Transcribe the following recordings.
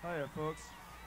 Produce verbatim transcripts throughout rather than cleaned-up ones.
Hiya, folks.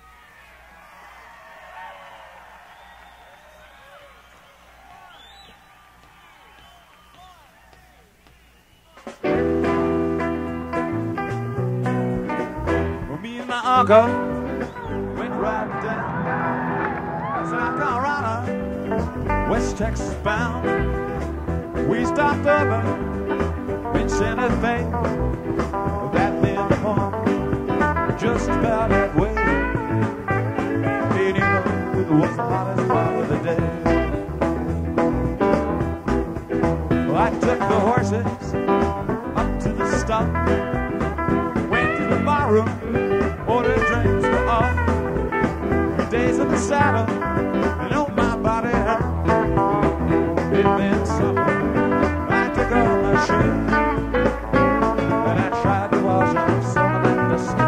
Well, me and my uncle went right down South Carolina, West Texas bound. We stopped over in Santa Fe, that little point, just about halfway. And you know, it was the hottest part of the day. Well, I took the horses up to the stop, went to the barroom, ordered drinks for all. Three days in the saddle, and on my body hurt. It meant something. I took off my shoes, and I tried to wash off some of that dust.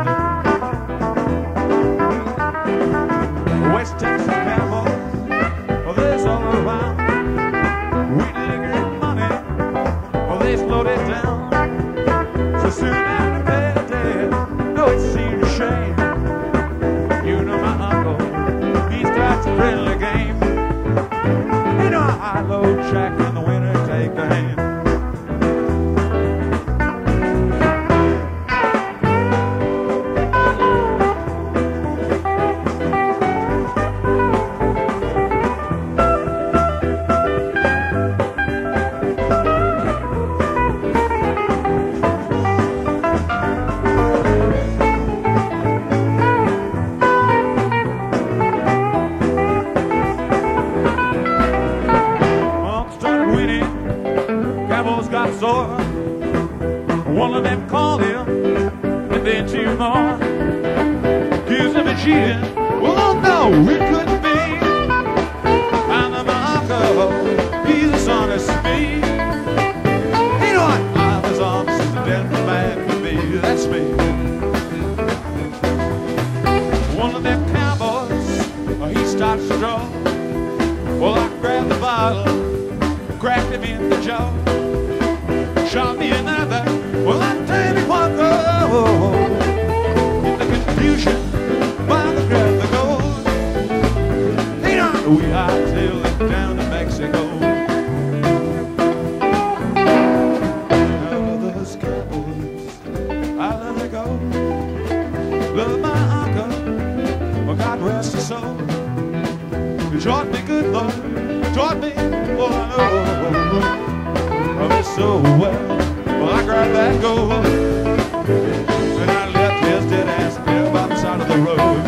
West Texas cowboys, well, there's all around. We didn't get money, well, they slowed it down. So soon after payday, no, it seemed a shame. You know my uncle, he starts a friendly game. You know I load Jack in the winter, take the hand. One of them called him, and then two more accused him of cheating. Well, no, it couldn't be. I know my uncle, he's as honest as me. You know what? I'm as honest as a dead man can be. That's me. One of them cowboys, he starts to draw. Well, I grabbed the bottle, cracked him in the jaw. Shot me another, well, I tell you what, oh, in the confusion, by the grab the gold, you know, we hightailed it down to Mexico. I love those cowboys, I let her go. Love my uncle, well, God rest his soul. He taught me good, Lord, taught me, oh, I know. Oh, so well, well, I grabbed that gold, and I left his dead ass there by the side of the road.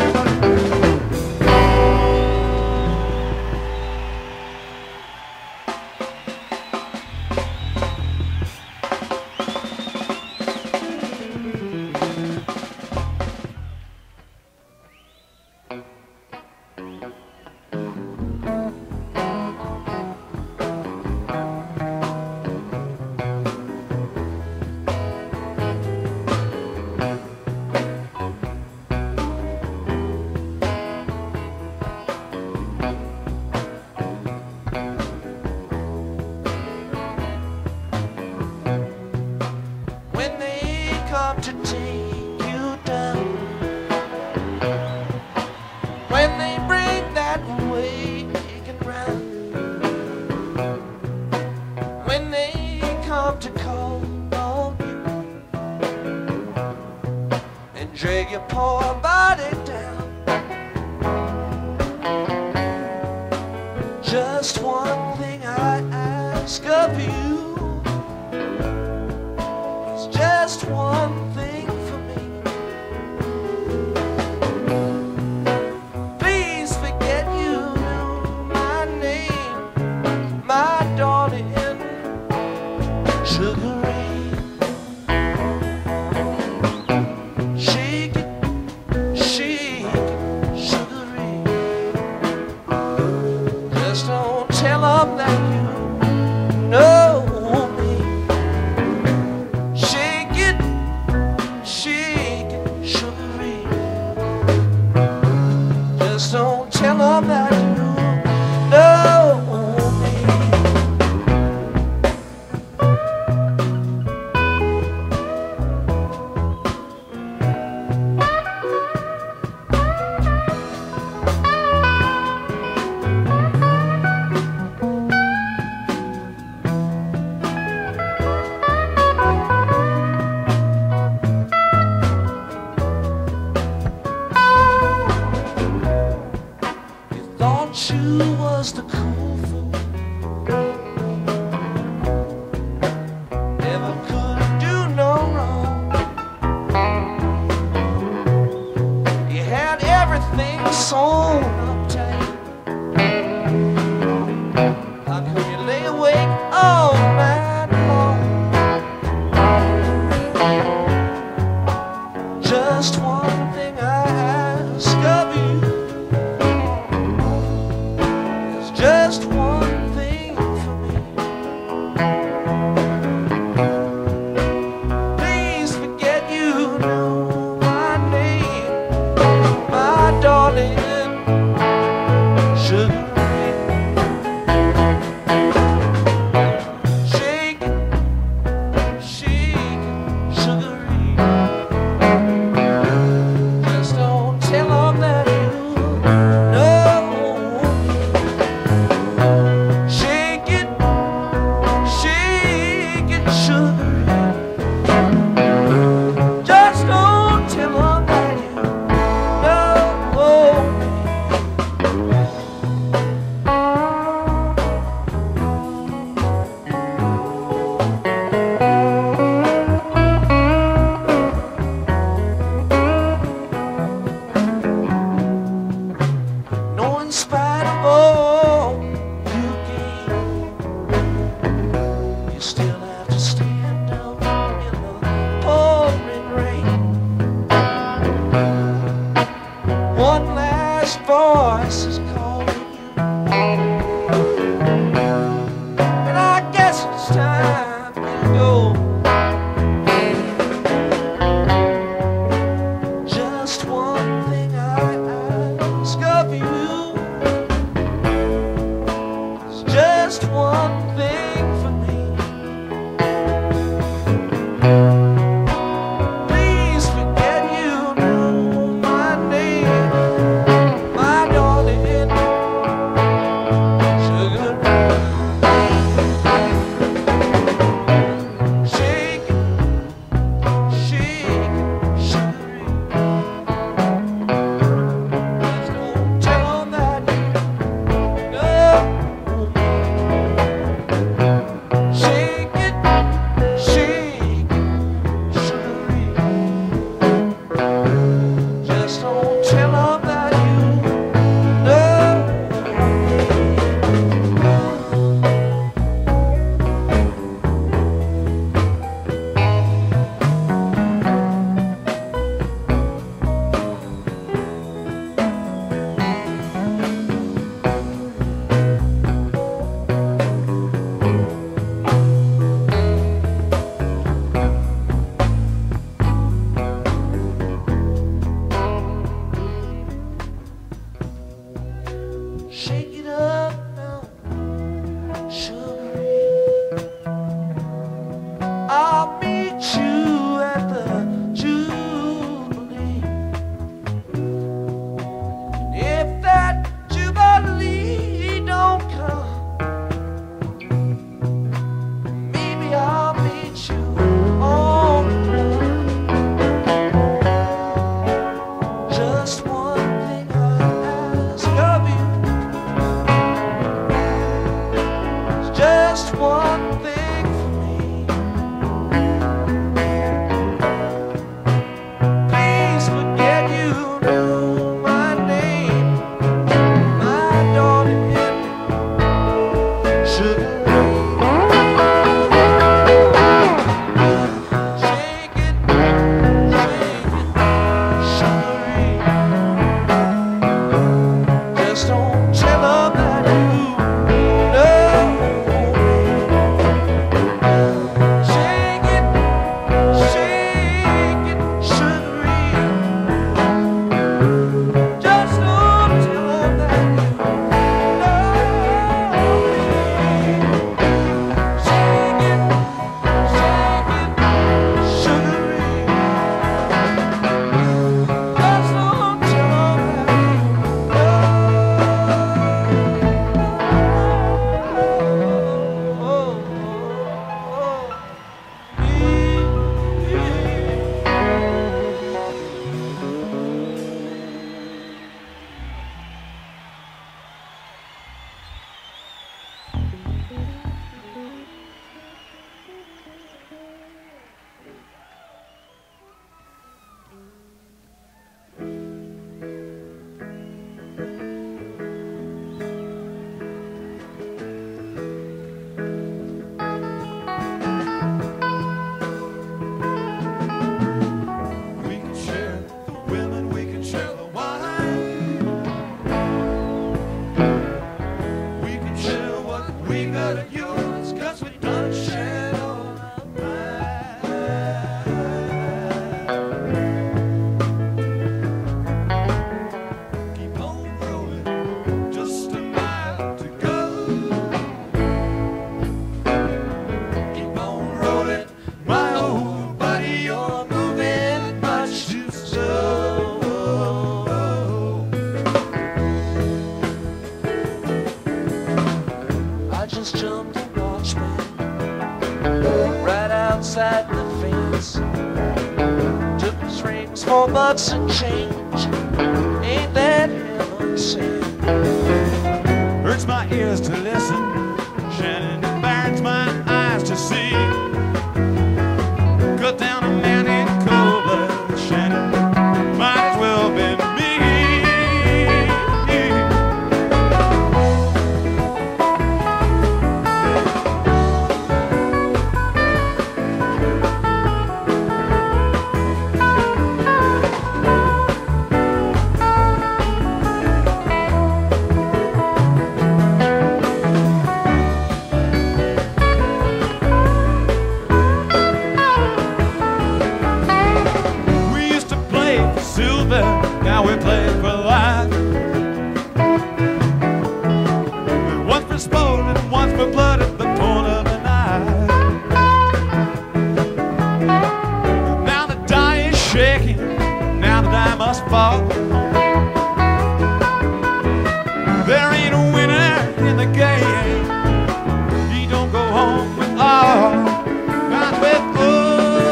To take you down, when they bring that wagon round, when they come to call on you and drag your poor body down, just one thing I ask of you, is just one thing for me. Please forget you knew my name, my darling Sugaree. Shake it, shake it, Sugaree. Just don't tell them that you know just a cool fool. Never could do no wrong. You had everything sewn up tight. How come you lay awake all night long? Just one thing I ask of you. There's just one thing for me. Please forget you know my name, my darling. Sugar ray. Shake it, shake it, sugar ray. Just don't tell 'em that you know. Shake it, shake it, sugar ray. Just don't tell 'em that you know. No, in spite of all you gain, you still have to stand up in the pouring rain. One last voice is calling you, and I guess it's time you go. Just one thing I ask of you. It's just one thing for me. Please forget you know my name, my darling. Hudson change, ain't that heaven sent? Hurts my ears to listen, Shannon, it burns my eyes to see. Cut down a man in cold blood, Shannon, might as well been me. Now we play for life. Once for sport and once for blood at the point of a knife. Now the die is shaking, now the die must fall. There ain't a winner in the game. He don't go home with all, not with all.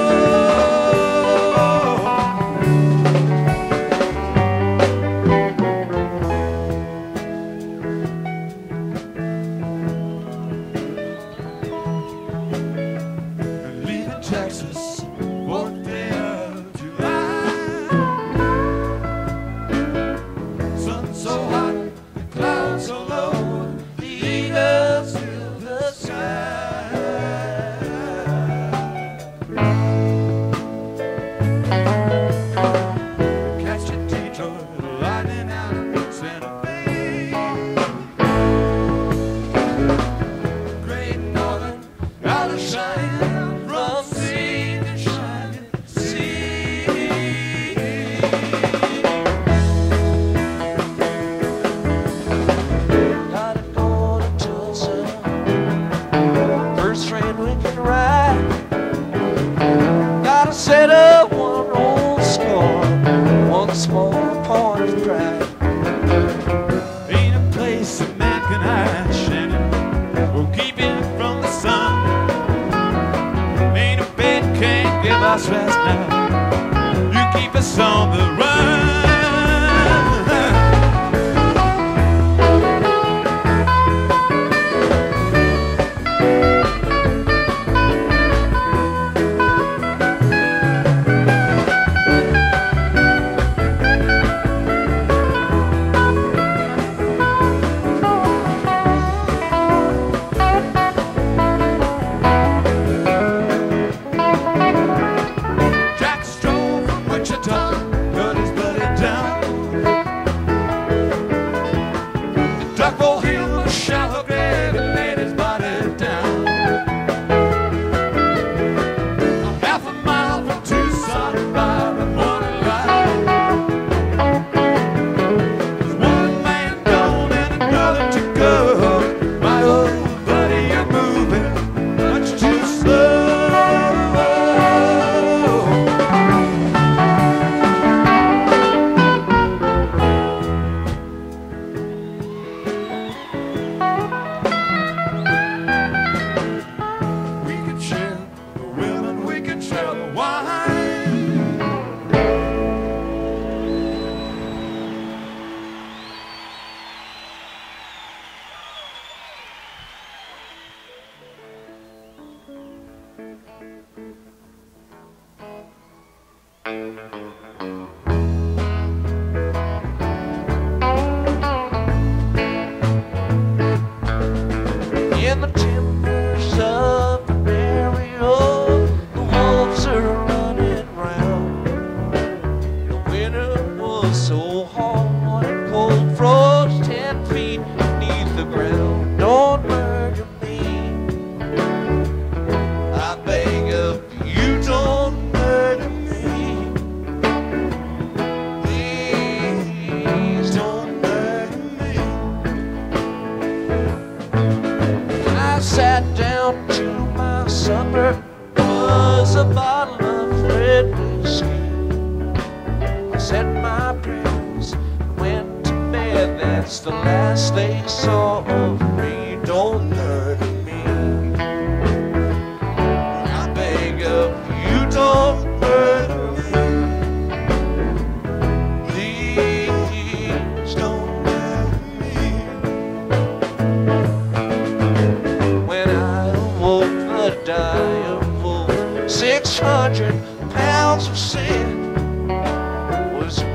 Texas, fourth day of July. Sun so hot, the clouds so low, the eagles fill the sky. Catch a Detroit lightning out of Santa Fe. Great Northern out of shine. Set up one old score, one small point of pride. Ain't a place a man can hide, Shannon, will keep him from the sun. Ain't a bed can't give us rest now, you keep us on the run. In the timbers of the burial, the wolves are running round. The winter was so hard and cold, froze ten feet beneath the ground. Don't murder me, I beg of you, don't murder me. Please don't murder me. I sat down to my supper, was a bottle of red whiskey. I said my prayers and went to bed, that's the last they saw of me. Don't murder me, I beg of you, don't murder me.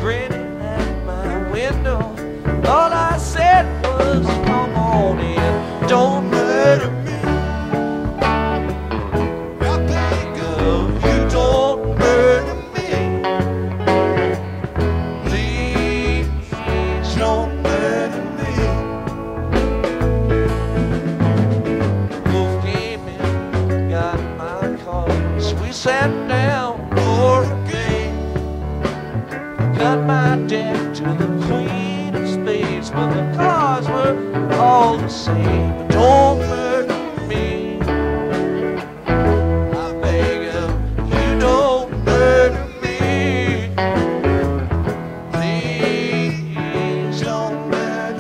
grinning at my window. All I said was, come on in, don't murder me. I beg of you, don't murder me. Please don't murder me. Wolf came in, got my car, so we sat down for a game. Got my deck to the Queen of Spades, but the cards were all the same. But don't murder me. I beg of you, don't murder me. Please don't murder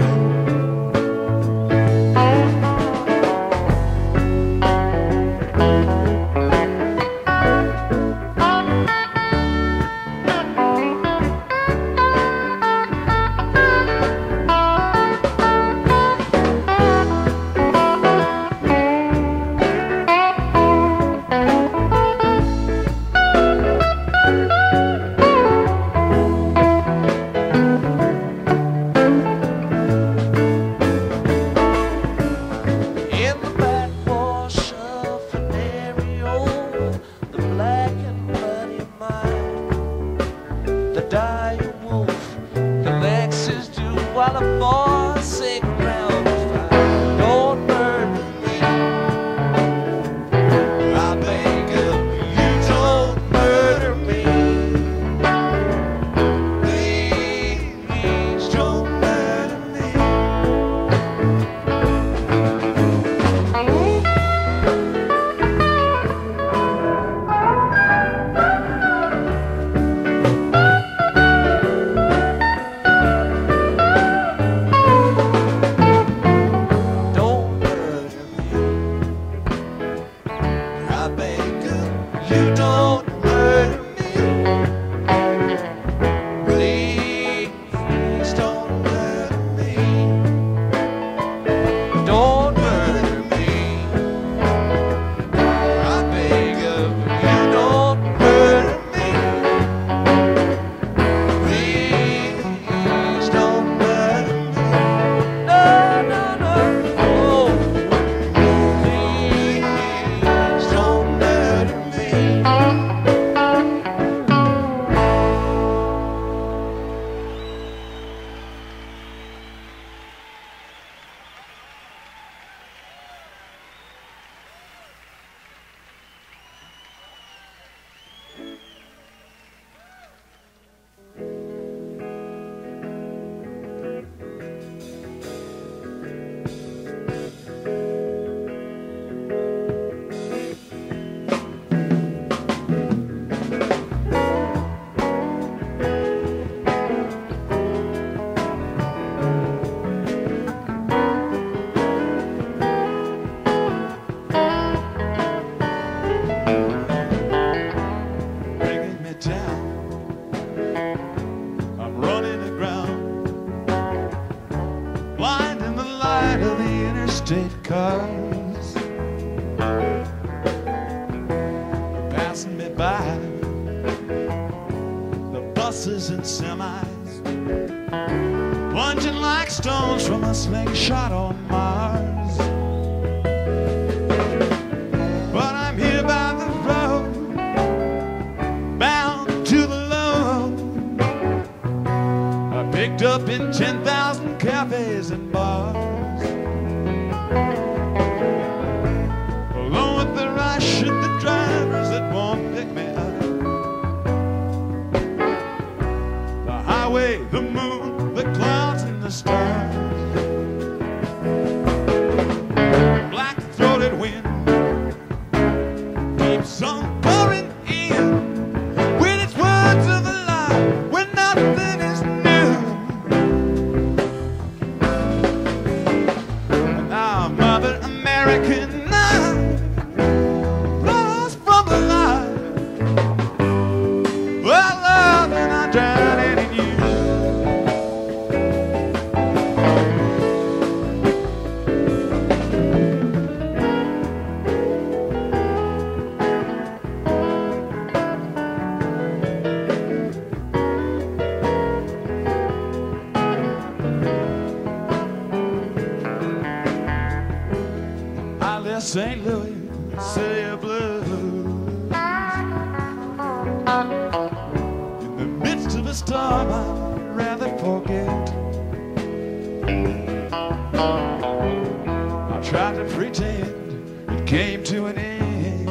interstate cars passing me by, the buses and semis plunging like stones from a slingshot on Mars. But I'm here by the road, bound to the low. I picked up in ten thousand cafes and bars, along with the rush of the drivers that won't pick me up. The highway, the moon, the clouds and the stars, black-throated wind keeps on pouring in with its words of a lie when nothing is new. And now Mother American, Saint Louis city of blues. In the midst of a storm I'd rather forget. I tried to pretend it came to an end,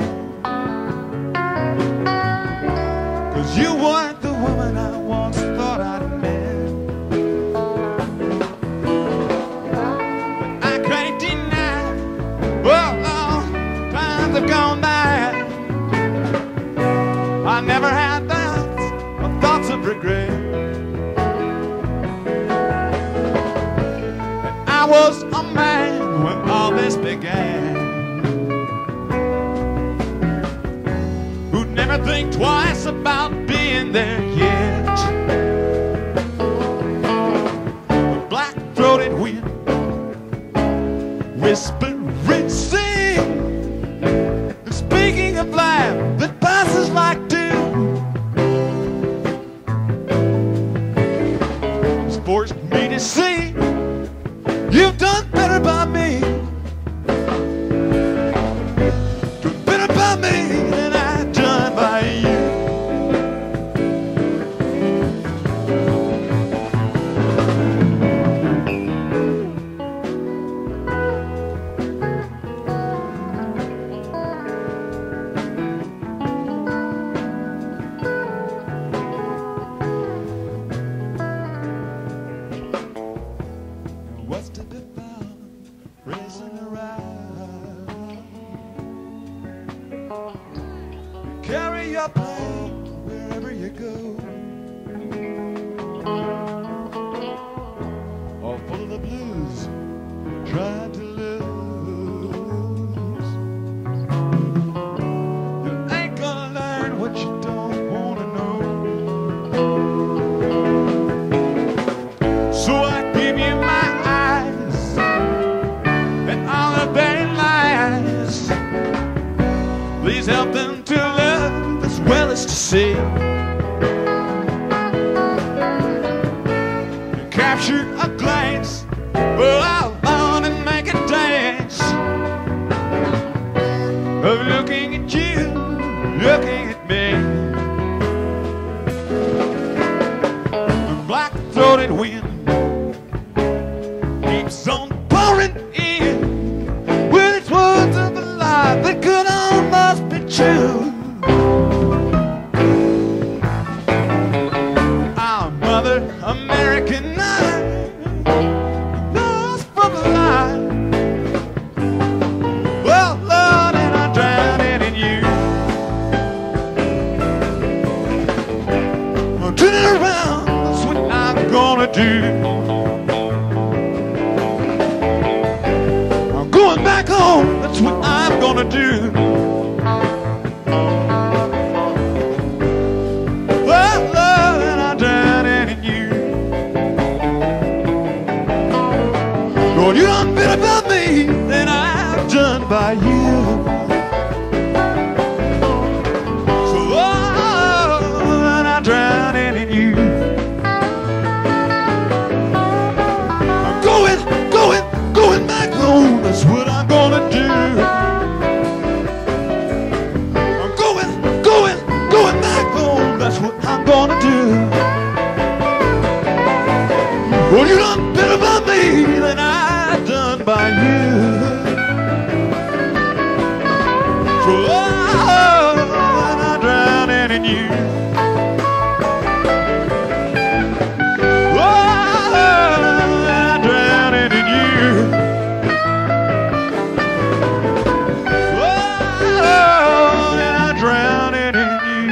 'cause you weren't the woman I once thought I'd met. But I can't deny, well, long times have gone by, I never had thoughts or thoughts of regret. And I was a man when all this began, who'd never think twice about being there yet. The black-throated wind whispering sing, and speaking of life that passes like dew, it's forced me to see you've done better by me, done better by me than I've done by you. What's to be found racing around? Carry your plane wherever you go, all full of the blues trying to lose. You ain't gonna learn what you don't wanna know, so I give you my eyes and all of their lies. Please help them to love as well as to see. You capture a glance, well, I'll on and make it dance, of looking at you, looking at me. The black-throated wind keeps on pouring in with its words of a lie that could almost be true. Our Mother American night lost from the line. Well, Lord, and I'm drowning in you. I'm turning around, that's what I'm gonna do. I'm going back home, that's what I'm gonna do. Well, Lord, and I'm drowning in you. Lord, you done better by me than I've done by you. So, oh, and I'm drowning in you. I'm going, going, going back home, that's what I'm gonna do. I'm going, going, going back home, that's what I'm gonna do. Well, you done better by me than I've done by you. So, oh, and I'm drowning in you. Oh, and I'm drowning in you. Oh, and I'm drowning in you.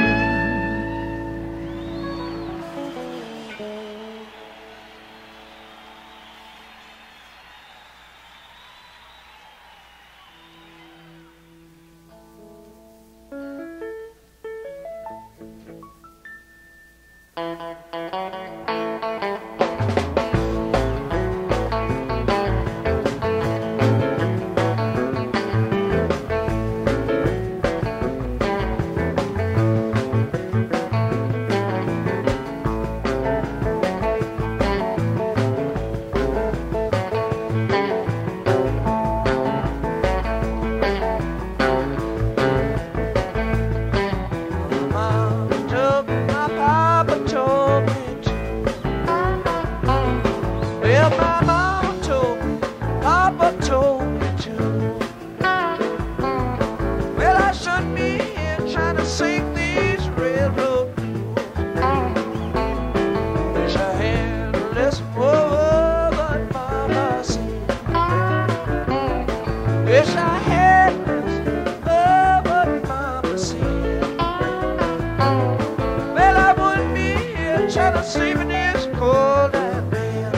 trying to sleep in this cold night bed.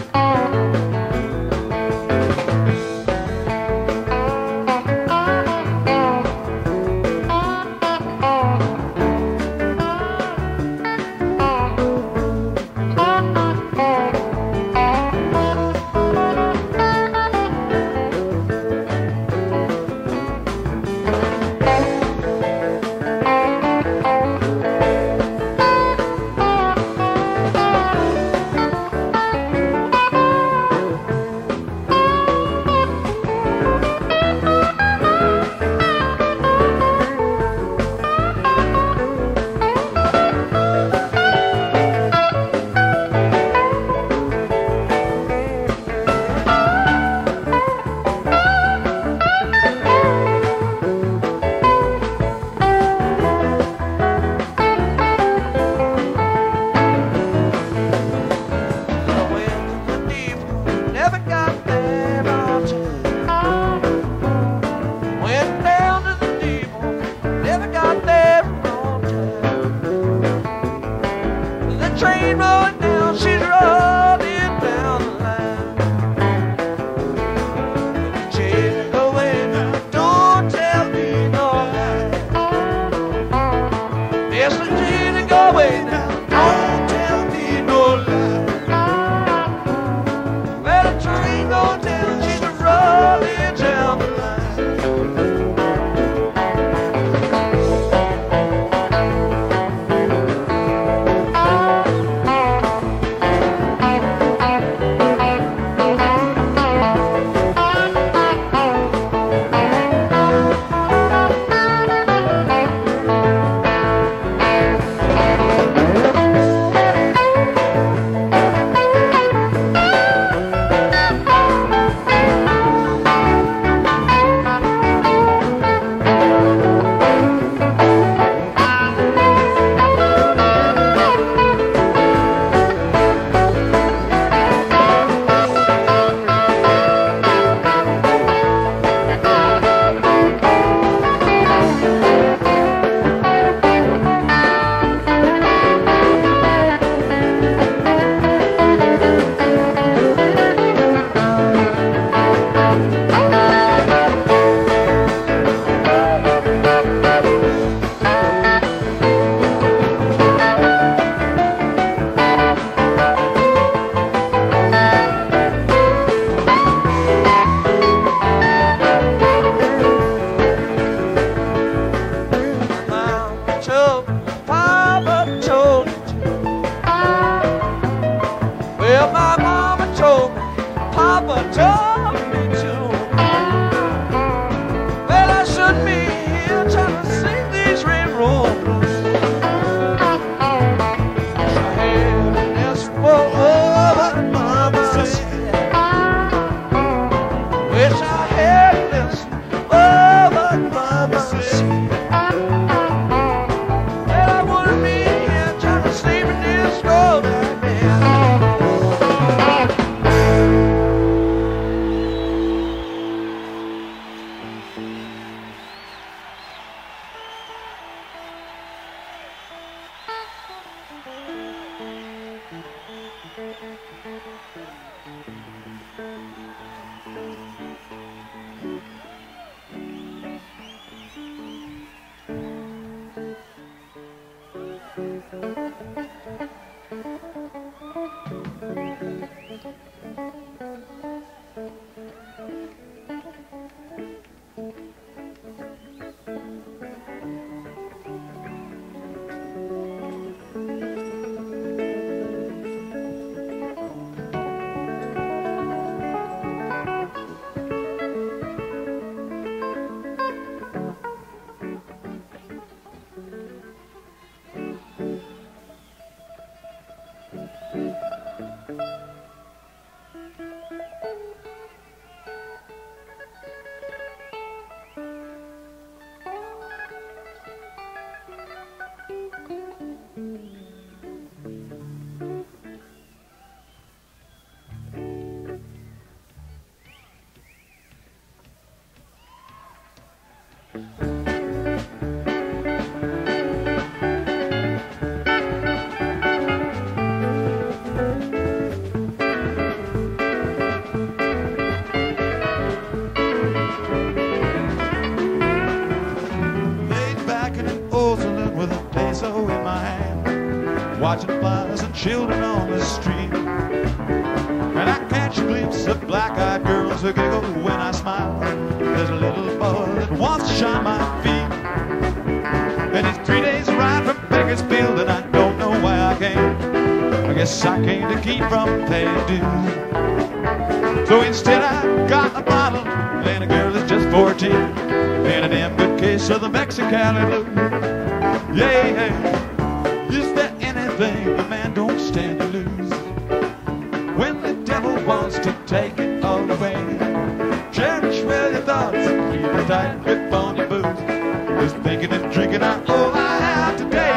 children on the street. And I catch a glimpse of black-eyed girls who giggle when I smile. There's a little boy that wants to shine my feet. And it's three days ride from Bakersfield, and I don't know why I came. I guess I came to keep from paying dues. So instead I got a bottle, and a girl is just fourteen, and a damn good case of the Mexicali blues. Yeah, yeah. Is there anything a man don't stand to lose? When the devil wants to take it all away, cherish well your thoughts and keep a tight grip on your boots. Just thinking and drinking out all I have today.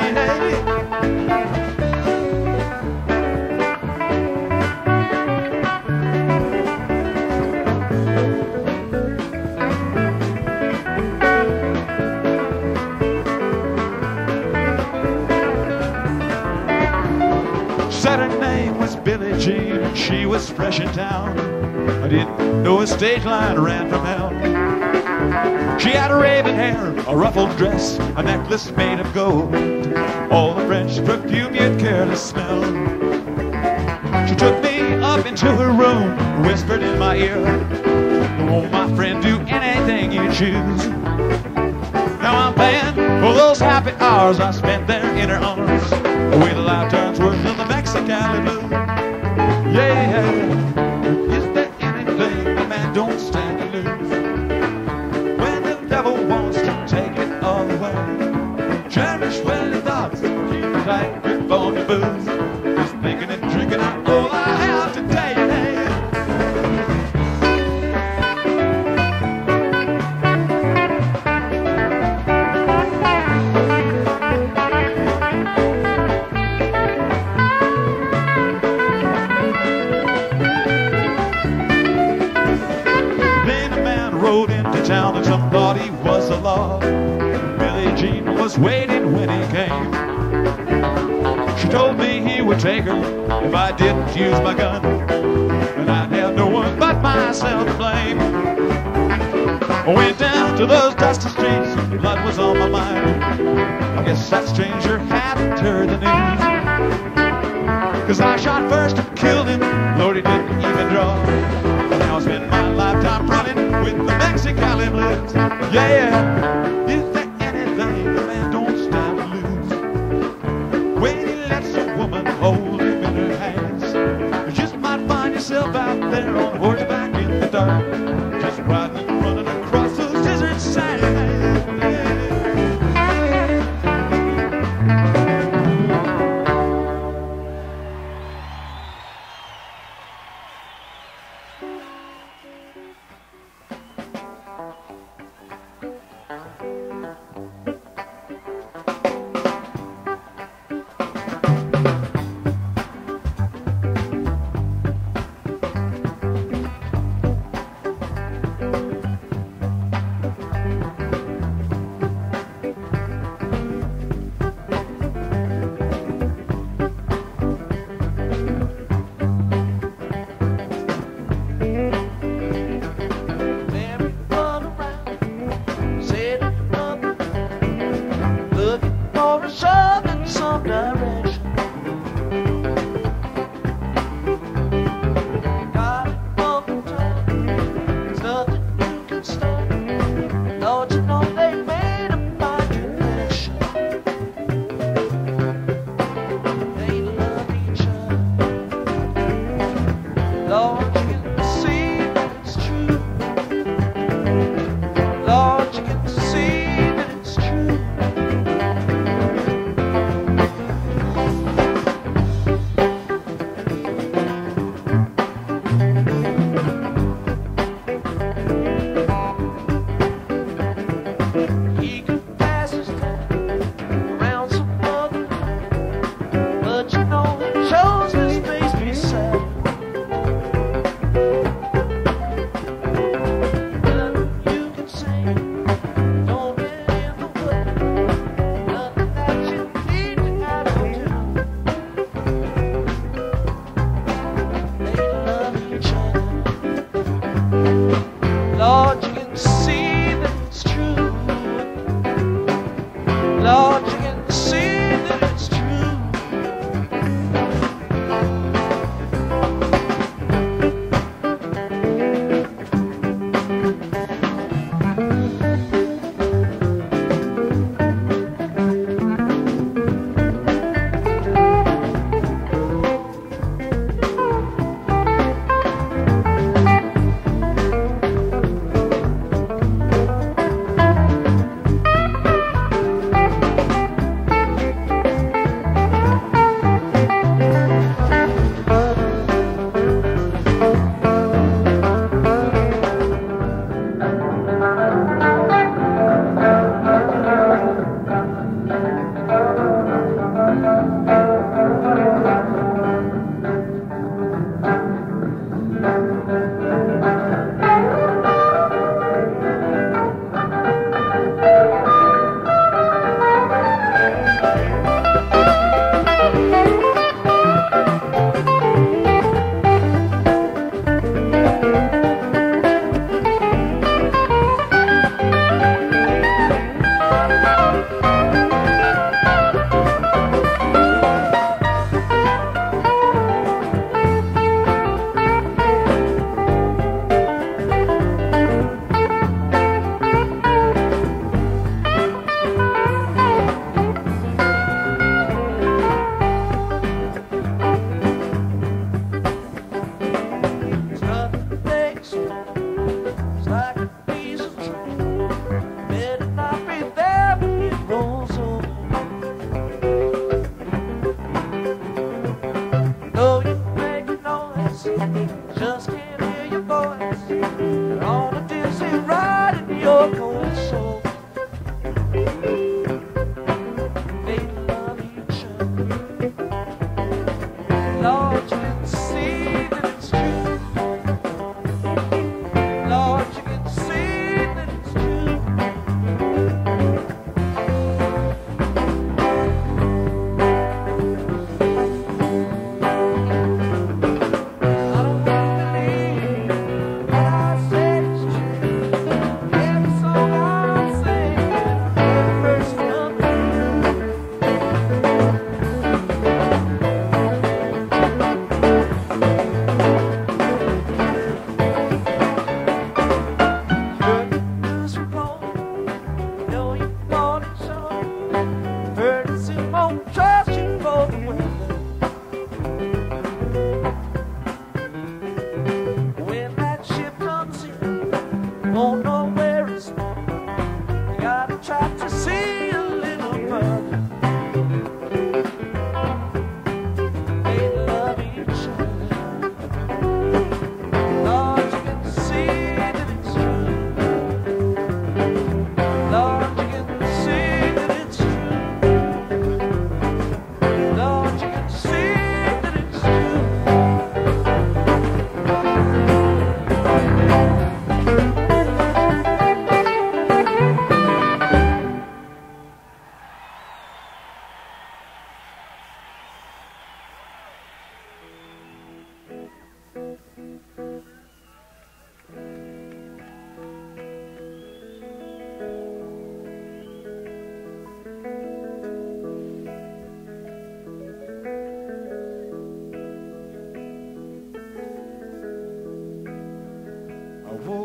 Said her name was Billie Jean and she was fresh in town. I didn't know a stage line ran from hell. She had raven hair, a ruffled dress, a necklace made of gold, all the French perfume you'd care to smell. She took me up into her room, whispered in my ear, "Oh, my friend, do anything you choose." Now I'm paying for those happy hours I spent there in her arms, with a lifetime's worth of the Mexicali blues. Yeah, is there anything a man don't stand to lose? When the devil wants to take it all away, cherish well your thoughts, keep a tight grip on your booze. Just thinking and drinking out all I have today. Town and some thought he was the law. Billie Jean was waiting when he came. She told me he would take her if I didn't use my gun, and I'd have no one but myself to blame. I went down to those dusty streets, blood was on my mind. I guess that stranger hadn't heard the news, 'cause I shot first and killed him, Lord, he didn't even draw. Now I spend my lifetime running with the Mexicali blues. Yeah, is there anything a man don't stand to lose? When he lets a woman hold him in her hands, you just might find yourself out there on horseback in the dark, just riding and running across those desert sands.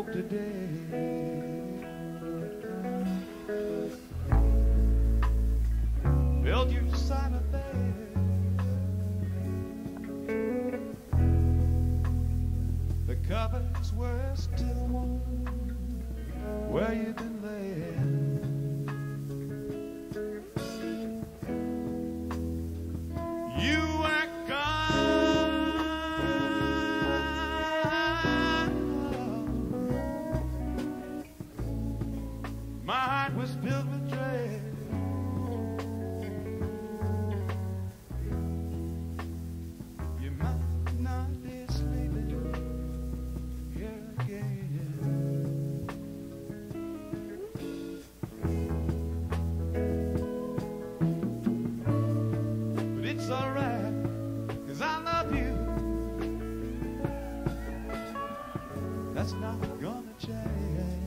today. Build you side of bed. The cupboards were still warm where you've been laying. You were gone. My heart was filled with dread. You might not be sleeping here again. But it's alright, 'cause I love you. That's not gonna change.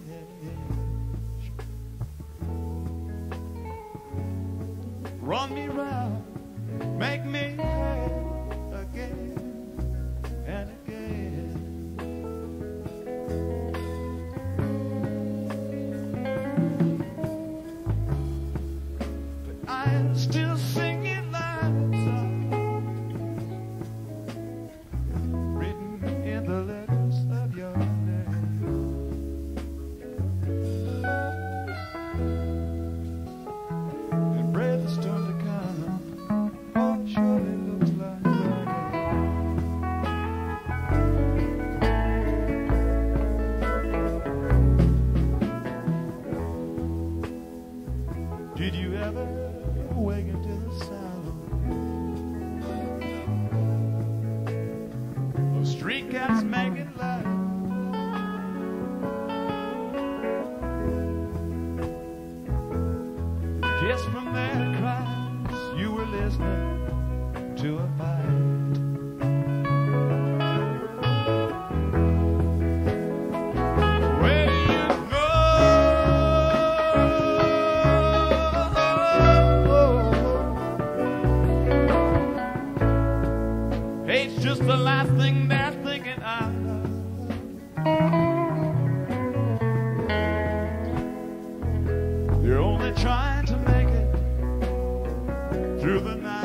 Run me round, make me cry again and again. But I'm still singing lines written in the letters of your name. And breath is starting to come. Oh, sure it looks like rain. Did you ever awaken to the sound of street cats making love? Just from their cries, you were listening to a fight. Where you go? Hate's just the last thing they're thinking of. They're only trying to make it through the night.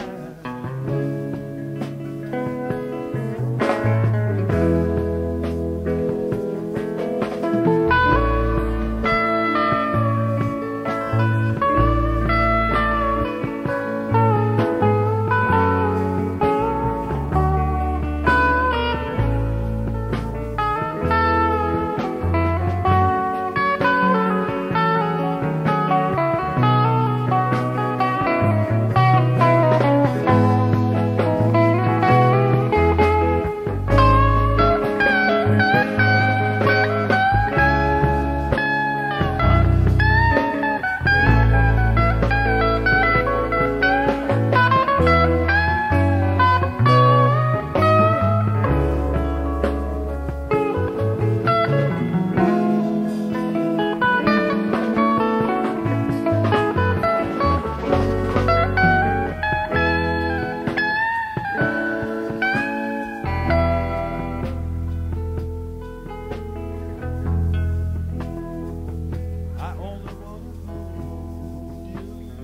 I only want to hold you.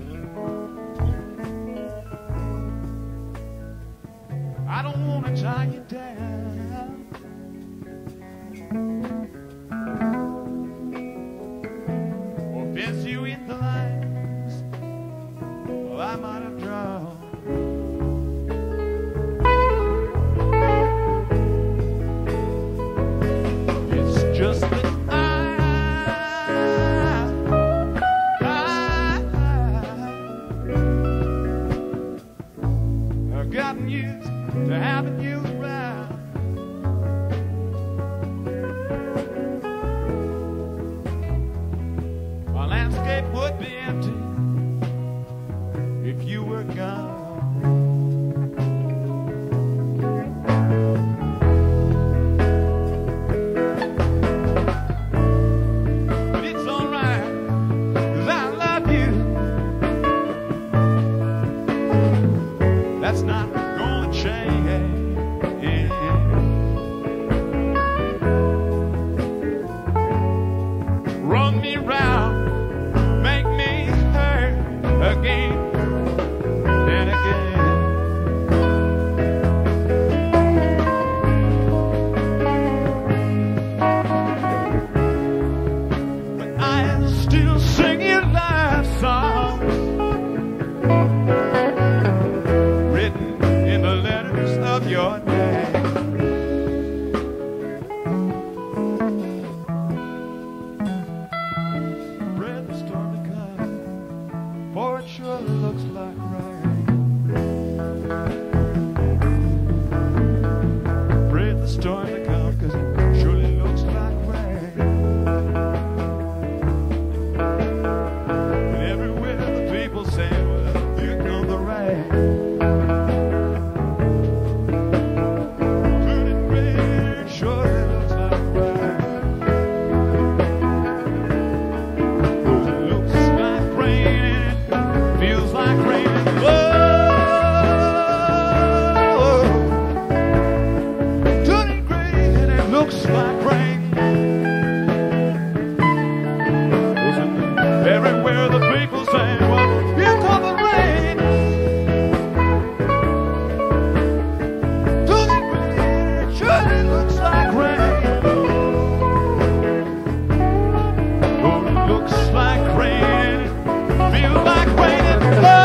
I don't want to tie you down. Or fence you in the lines well, I might have drawn. It's just that I've gotten used to having you around. Read the storm to come, for it surely looks like rain. Read the storm to come, cause it surely looks like rain. And everywhere the people say, well, here comes the rain. Turning gray, it surely looks like rain. Cause it looks like rain, it feels like rain. Whoa, turning gray and it looks like rain. Everywhere the people say, well, here comes the rain. Turning gray, it surely looks like rain. Oh, it looks like rain, it feels like rain.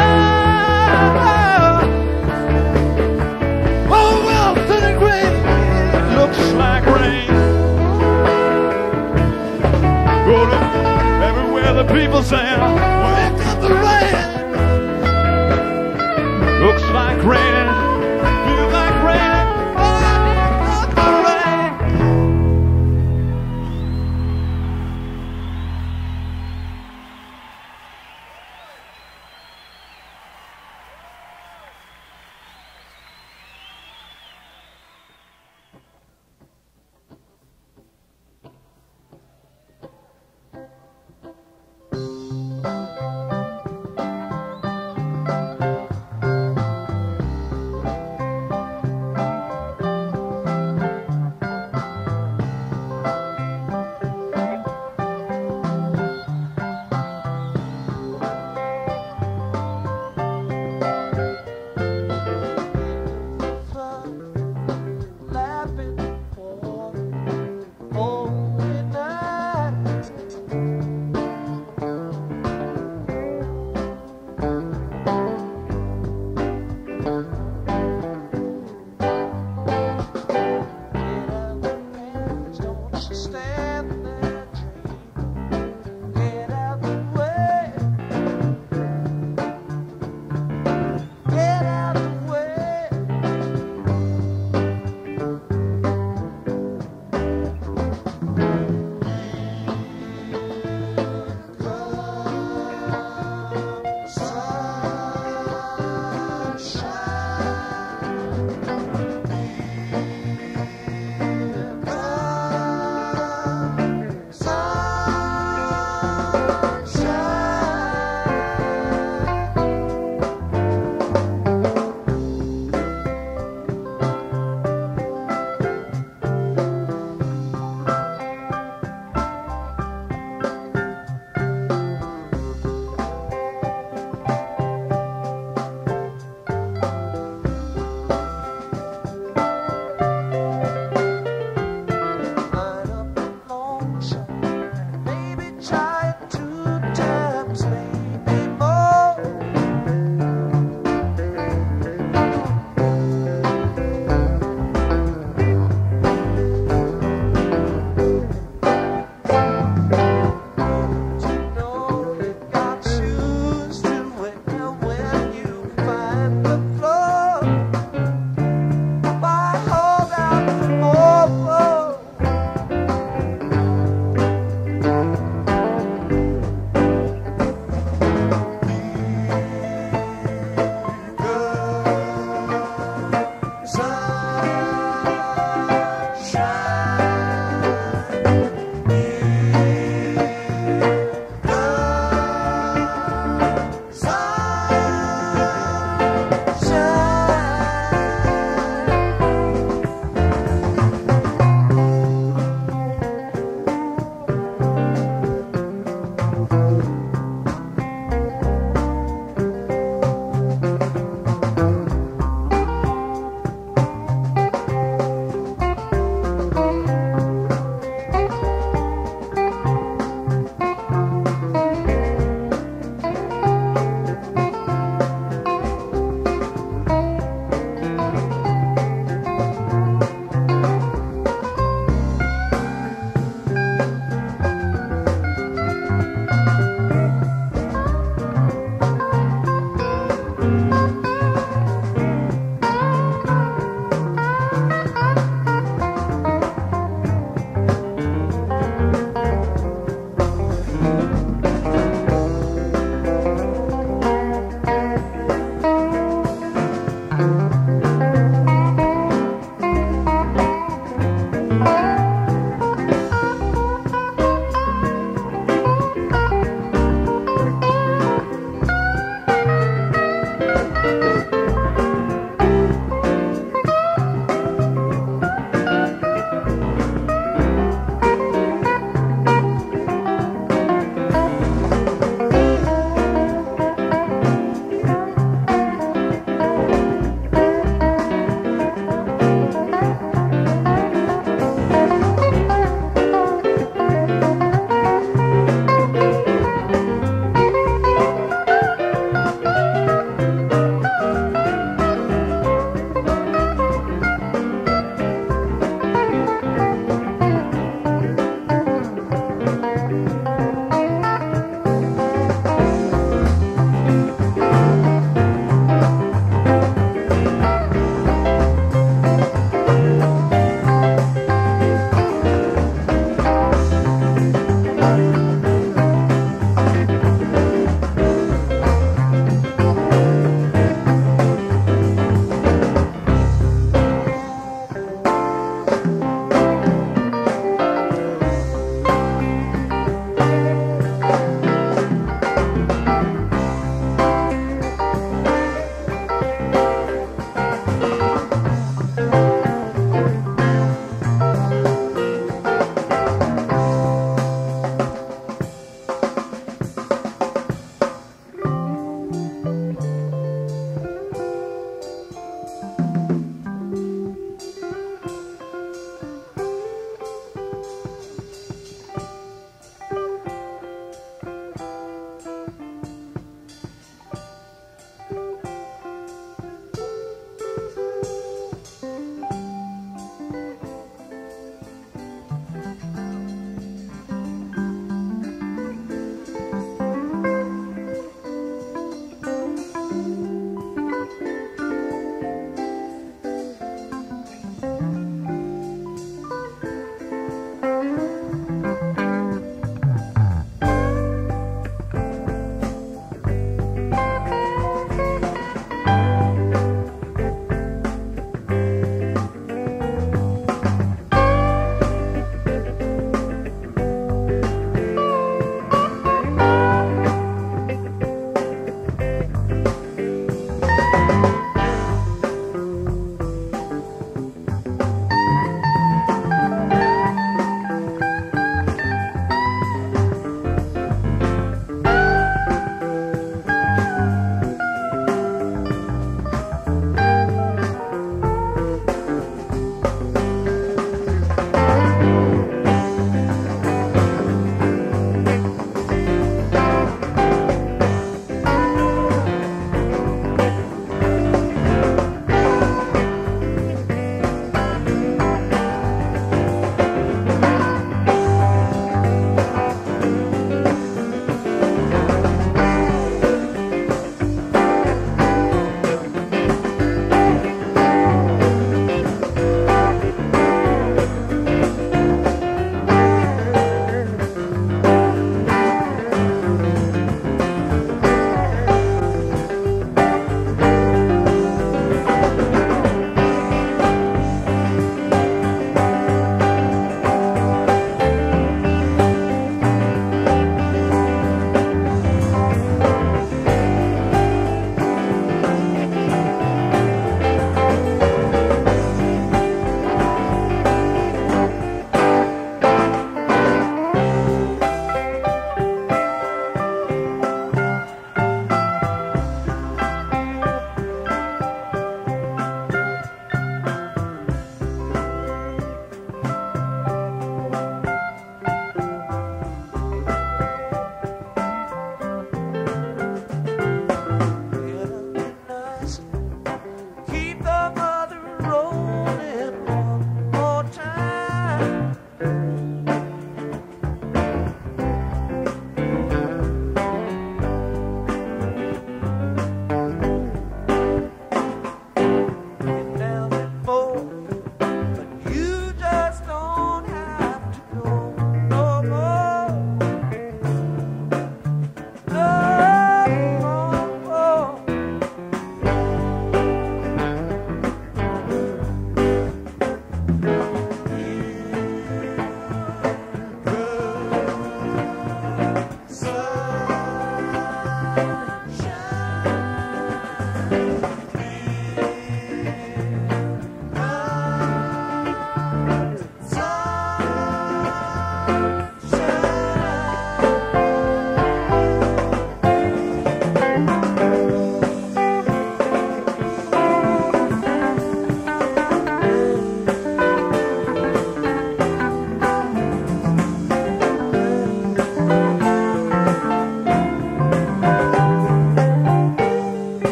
Oh, oh well, turning gray, it looks like rain. Oh, everywhere the people say, well, here comes the rain. Looks like rain, feels like rain. Oh, here comes the rain.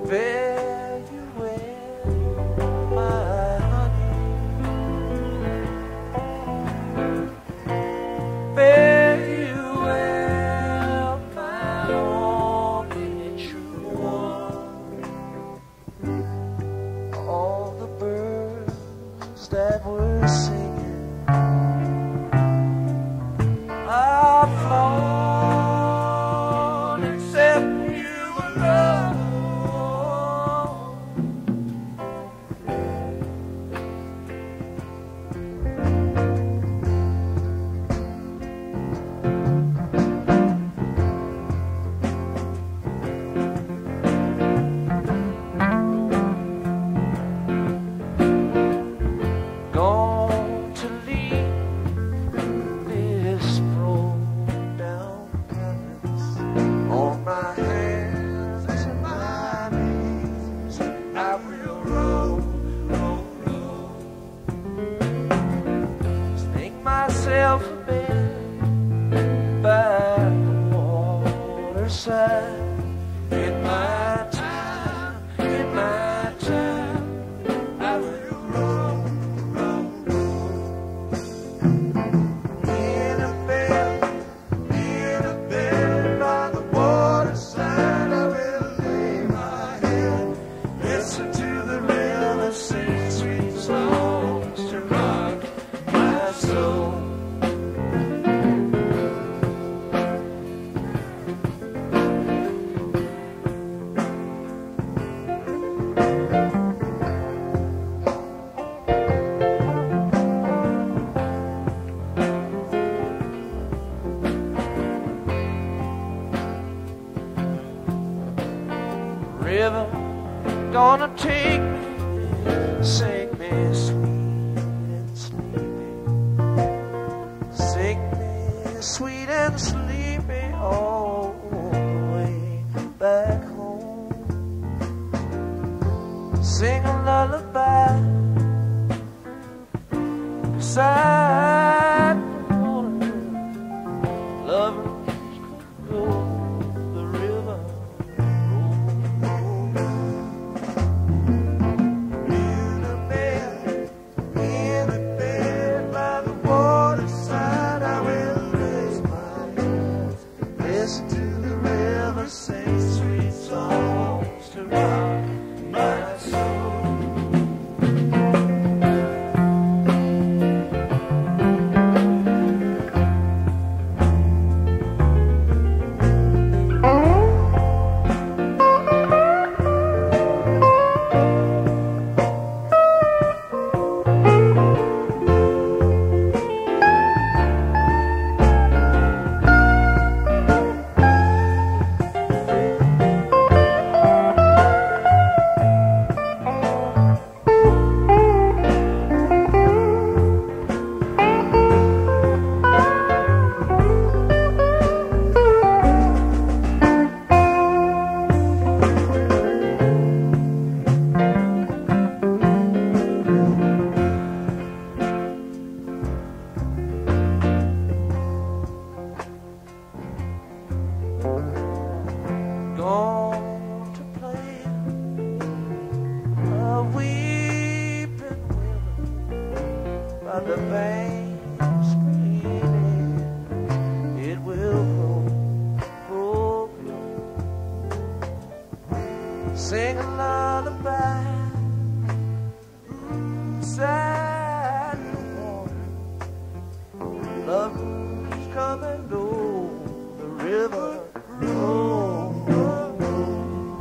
Fare you well, my honey. Fare you well, my only true one. All the birds that were singing are flown, except you alone. Gone to leave this broke down canvas on my hands and my knees. I will roll, roll, roll. Make myself a bed by the waterside. In my time, in my time, I will roll, roll, roll. In a bed, in a bed by the waterside, I will lay my head, listen to the river sing sweet songs to rock my soul. River gonna take me, sing me sweet and sleepy, sing me sweet and sleepy all the way back home. Sing a lullaby beside the water, lovers go the river. In a bed, in a bed by the waterside, I will raise my hands, listen to the river sing sweet songs to rock my soul. Gone to play a weeping willow by the bank screaming. It will grow, grow, grow. Sing a lullaby inside the water. Lovers come and go, the river roll, roll, roll.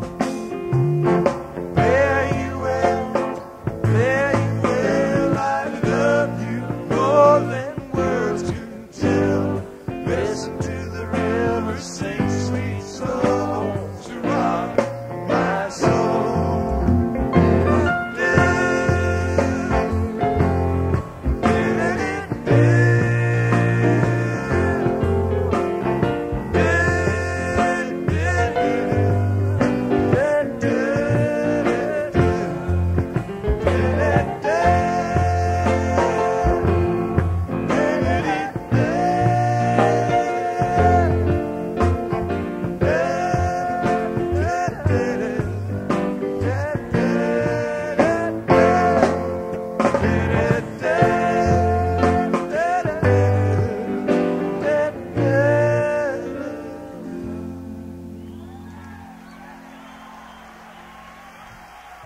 Fare you well, fare you well. I love you more than words can tell. Listen to the river sing sweet songs to rock my soul.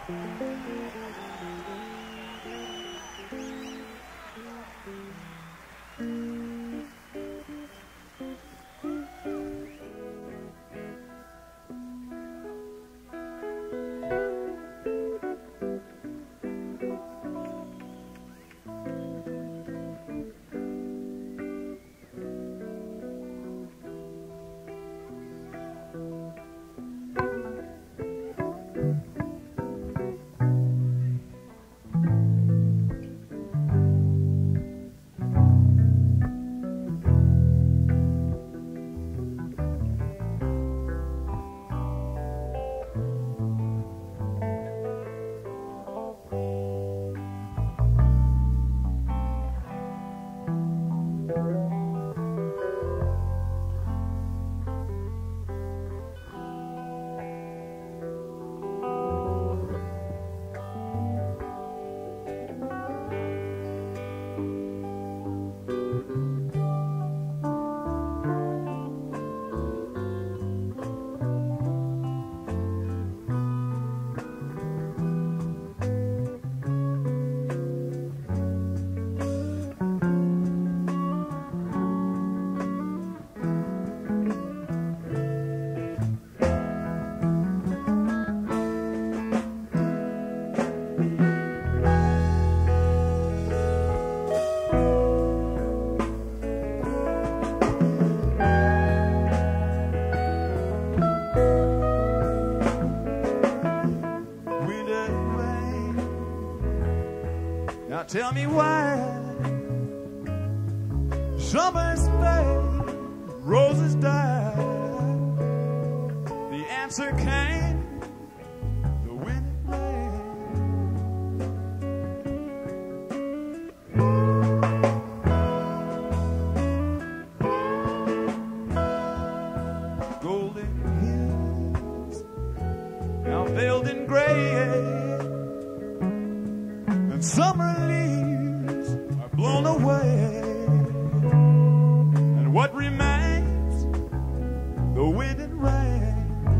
Now tell me why summer's fade, roses die. The answer came, the wind and rain. Golden hills now veiled in gray, and summer leaves are blown away. And what remains? The wind and rain.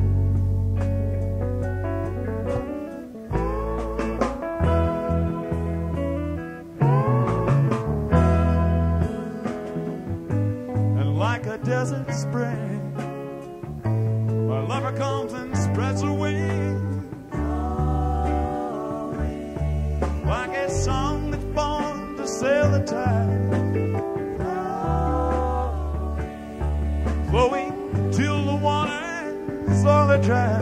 And like a desert spring, my lover comes and spreads her wings. Like a song that's born to sail the tide, flowing till the waters are dry.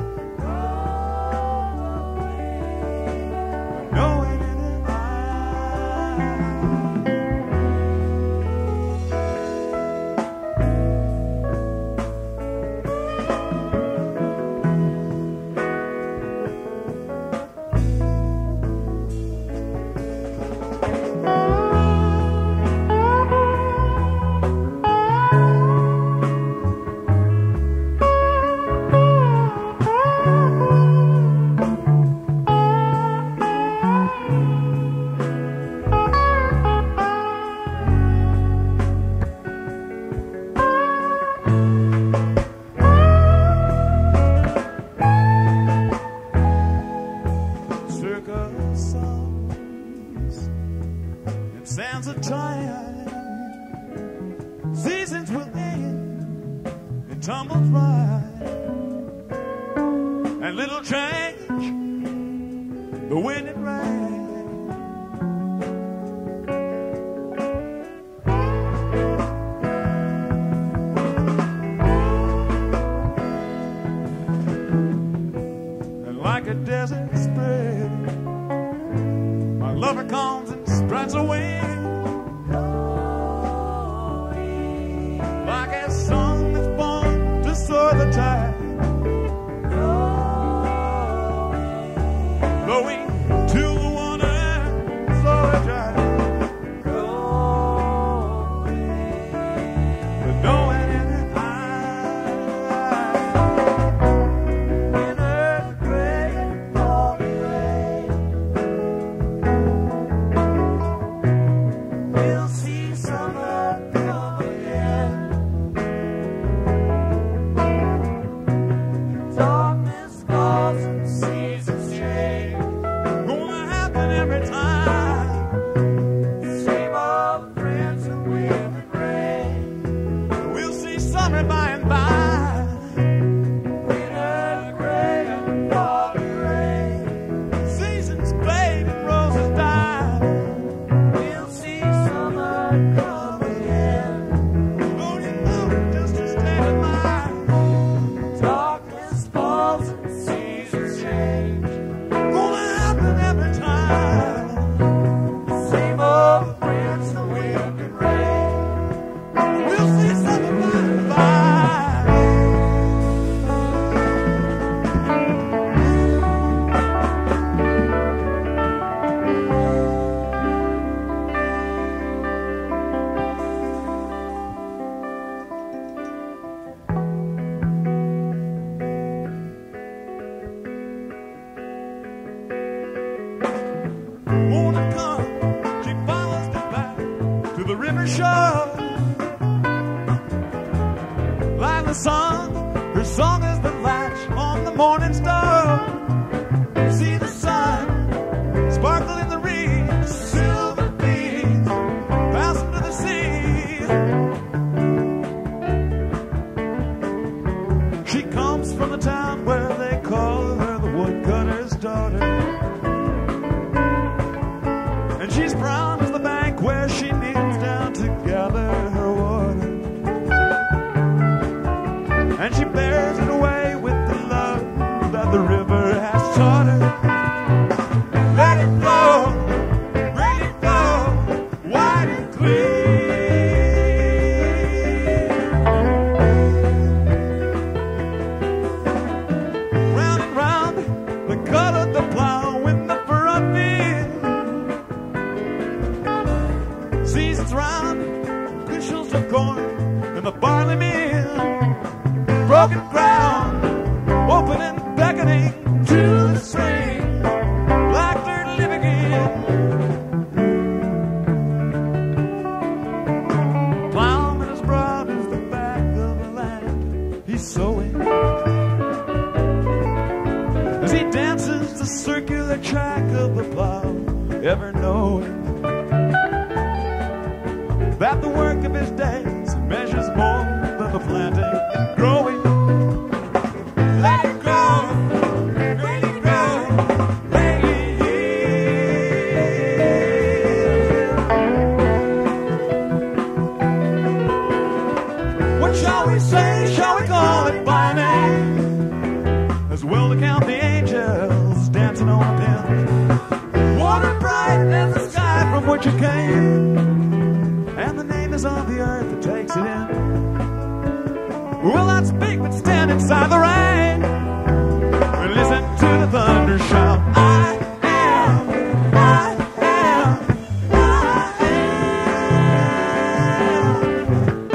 Knowing in the sands of time, seasons will end, it tumbles right, and little change, the wind and rain. And like a desert spring, my lover comes and spreads a wing. Like a song that's born to soar the tide, blowing till the waters are dry. But knowing in the eye, in a great falling rain, we'll see summer come again. She's brown as the bank where she kneels down to gather her water, and she bears it away with the love that the river has taught her. Let it flow, really flow, wide and clear. Round and round, the colored the plow in the furrowed field. Seasons round, bushels of corn in the barley mill. Broken ground, open and beckoning to the spring. Black dirt living in. Plowman as broad as the back of the land. He's sowing as he dances the circular track of the plow, ever knowing that the work of his days measures more than the planting and growing. Let it grow, let it grow, let it heal. What shall we say? Shall we call it by name? As well to count the angels dancing on a pin. Water bright as the sky from which it came, and the name is on the earth that takes it in. Will not speak but stand inside the rain and listen to the thunder shout. I am, I am, I am, I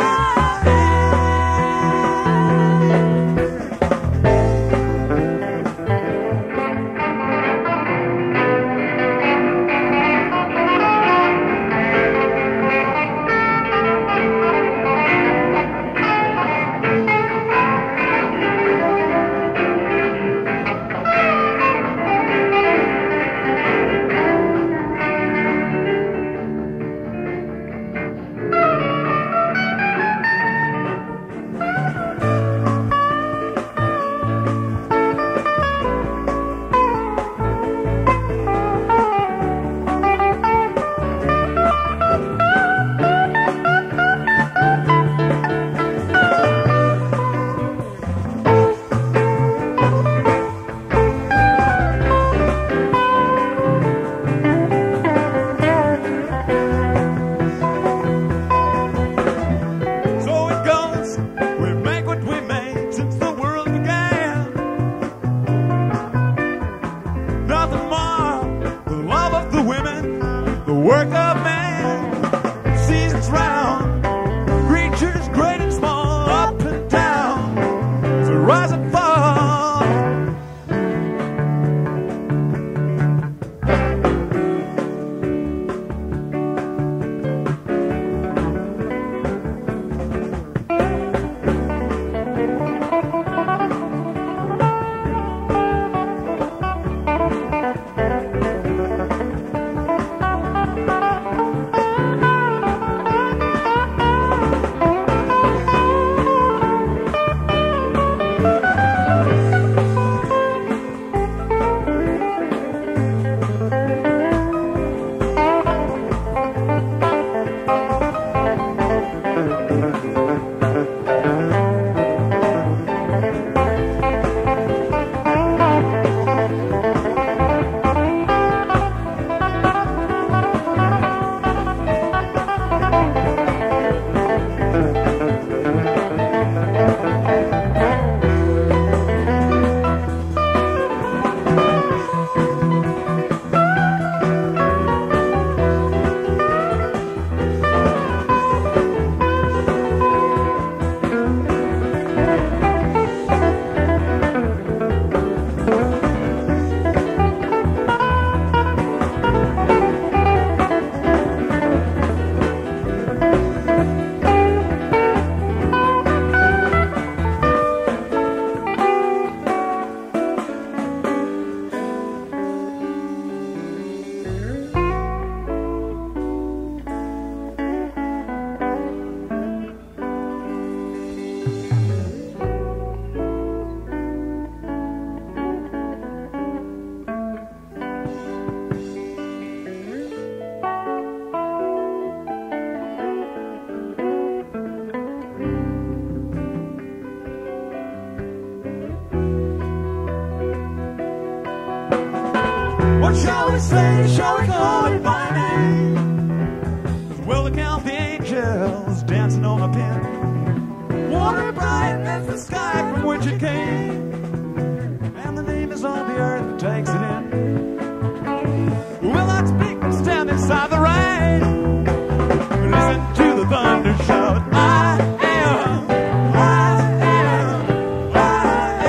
What shall we say? Shall we call it by name? We'll count the angels dancing on a pin. Water bright as the sky from which it came. And the name is on the earth that takes it in. Will not speak but stand inside the rain. Listen to the thunder shout, I am, I am, I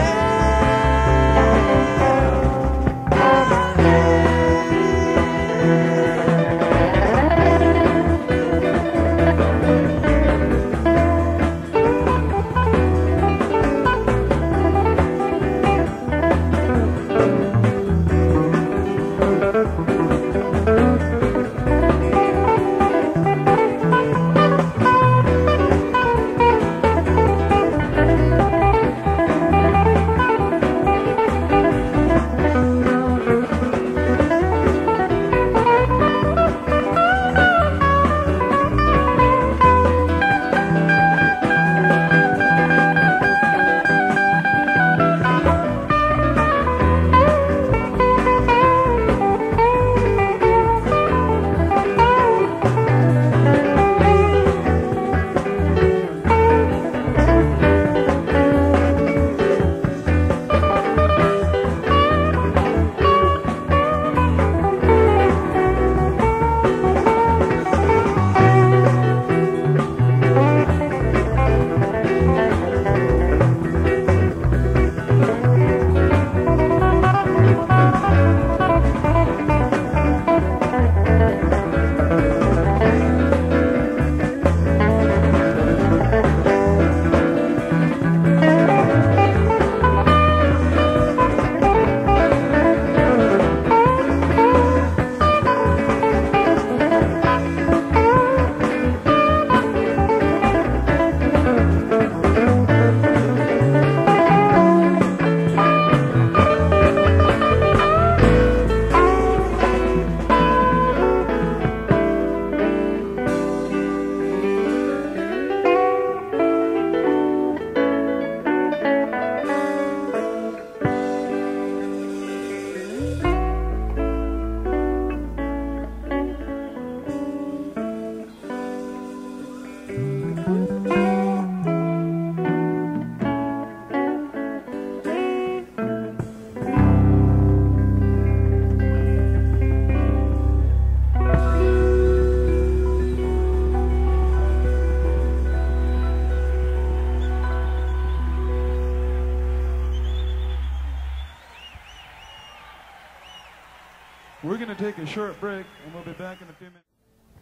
We're going to take a short break, and we'll be back in a few minutes.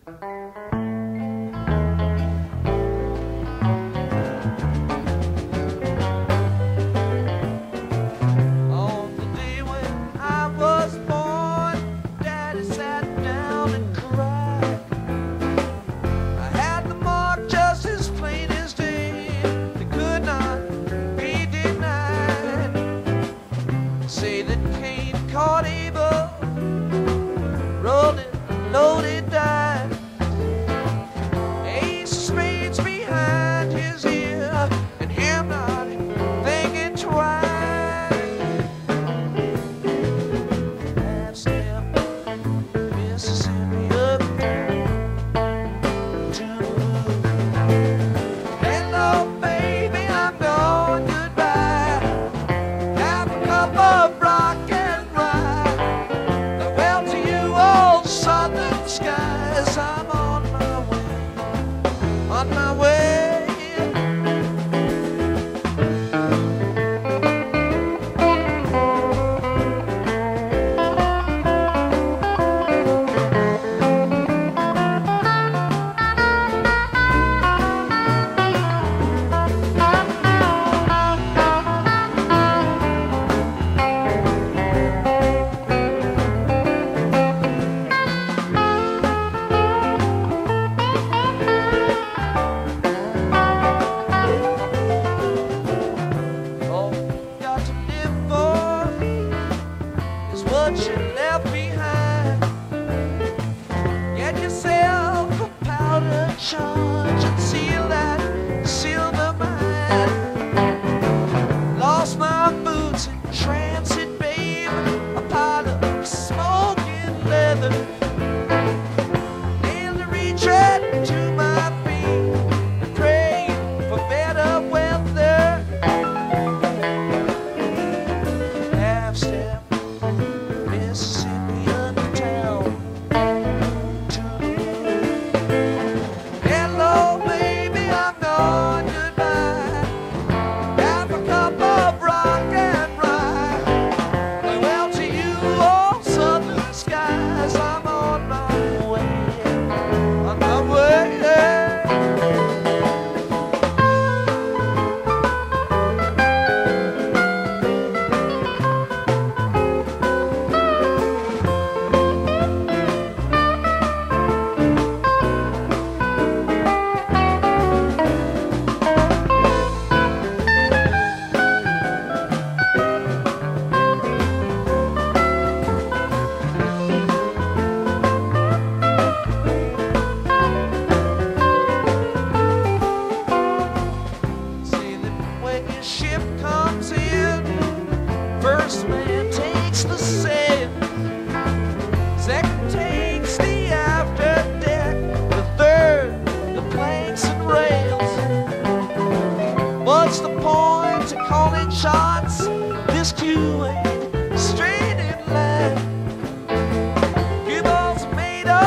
On the day when I was born, Daddy sat down and cried. I had the mark just as plain as day. They could not be denied. Say that Cain caught Abel, rolled it, loaded, died.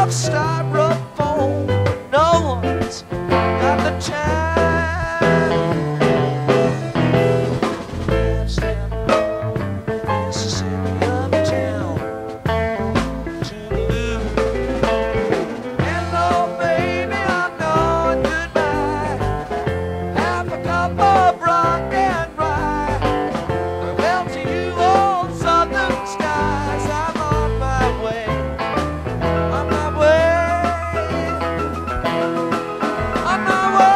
of styrofoam. No one's got the time. Mississippi uptown to the Louvre. Hello, baby, I'm going goodbye. Half a cup of rock and rye. Farewell to you, old southern skies. I'm on my way, on my way, on my way.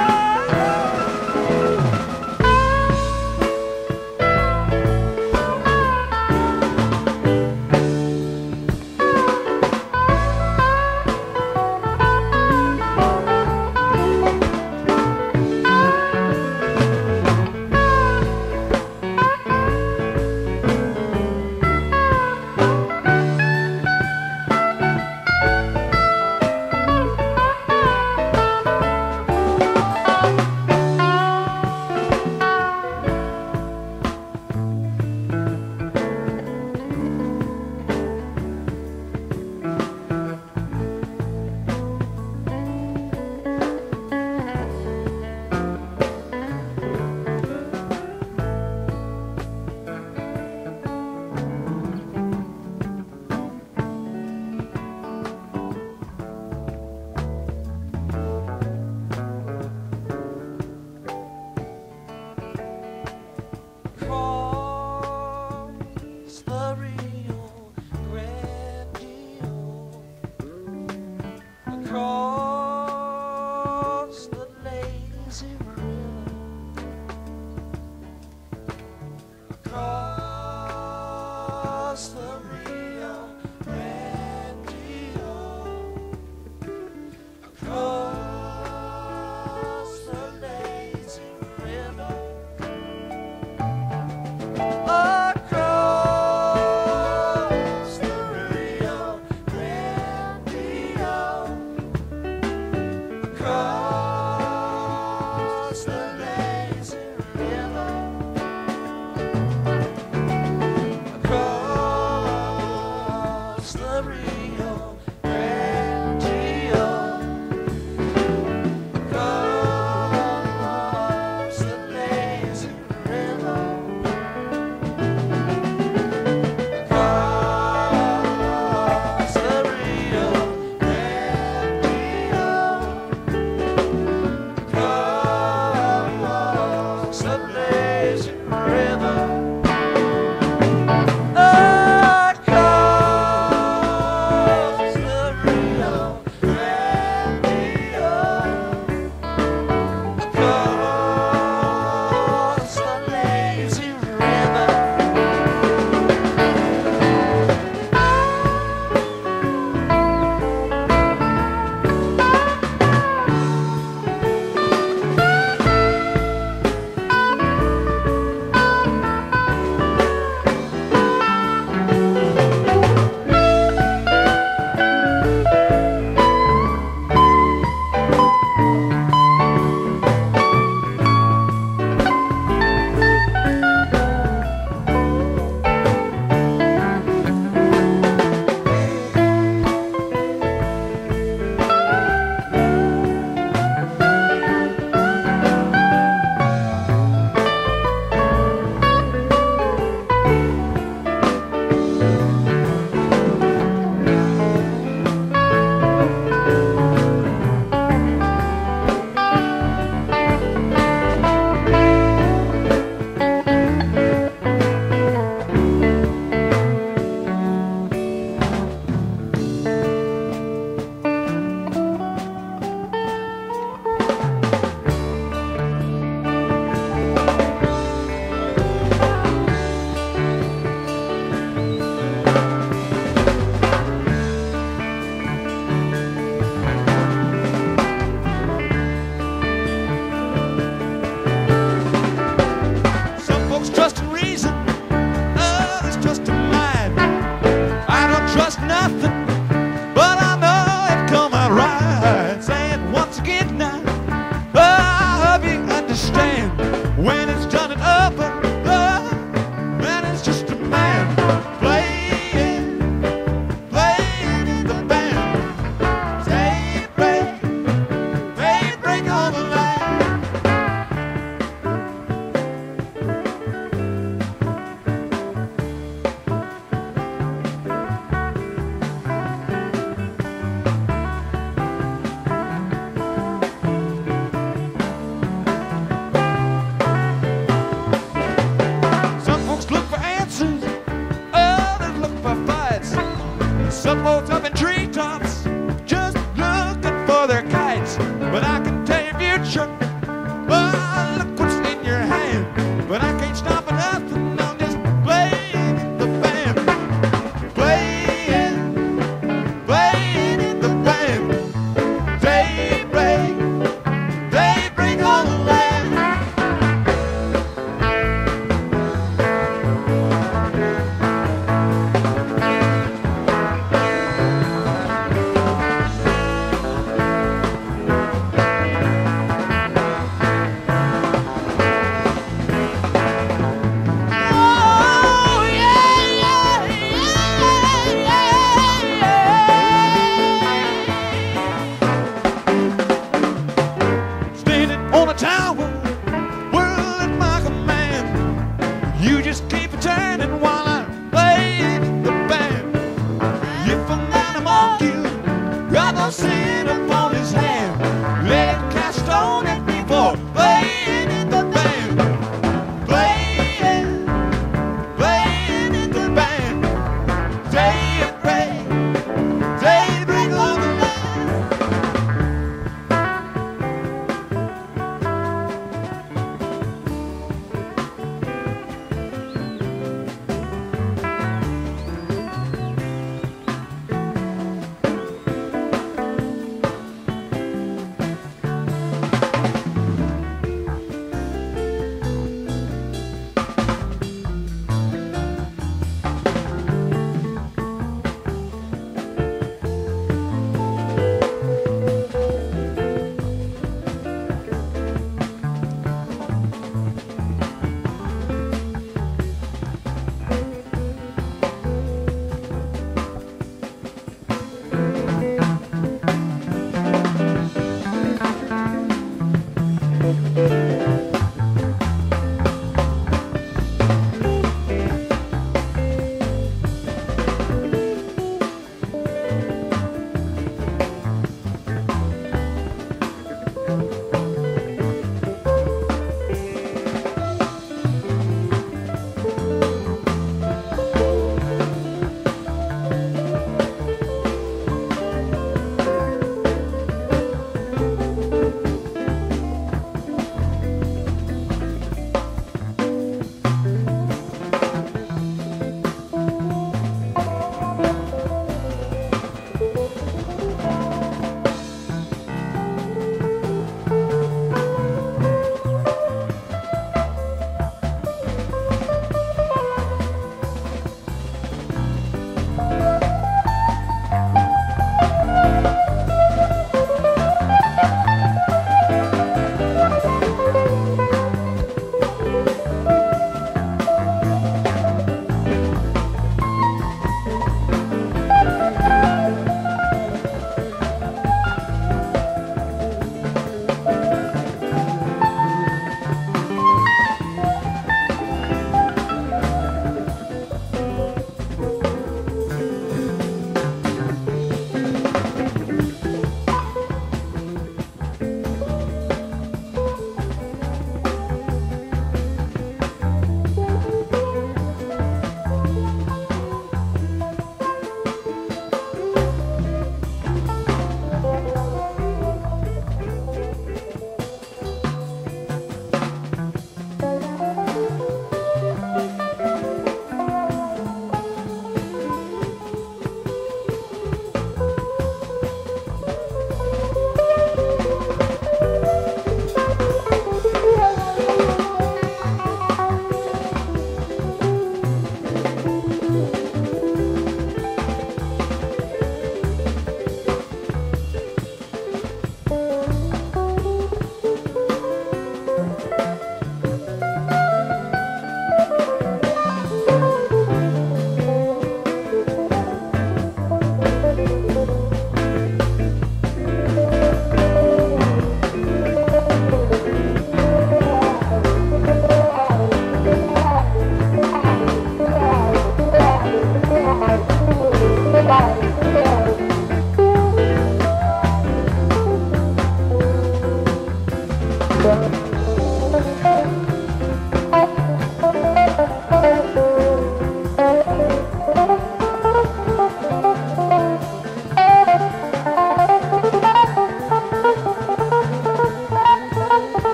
Across the Rio Grande, across the lazy river, across the Rio Grande, across the lazy river. Across the Rio Grande, across the lazy river, across the Rio Grande, across the lazy river. Across the Rio Grande, across the lazy river, across Some folks up in treetops just looking for their kites. But I can tell you future, oh, look what's in your hand. But I can't stop for nothing, I'm just playing in the band. Playing, playing in the band. Daybreak, daybreak on the land.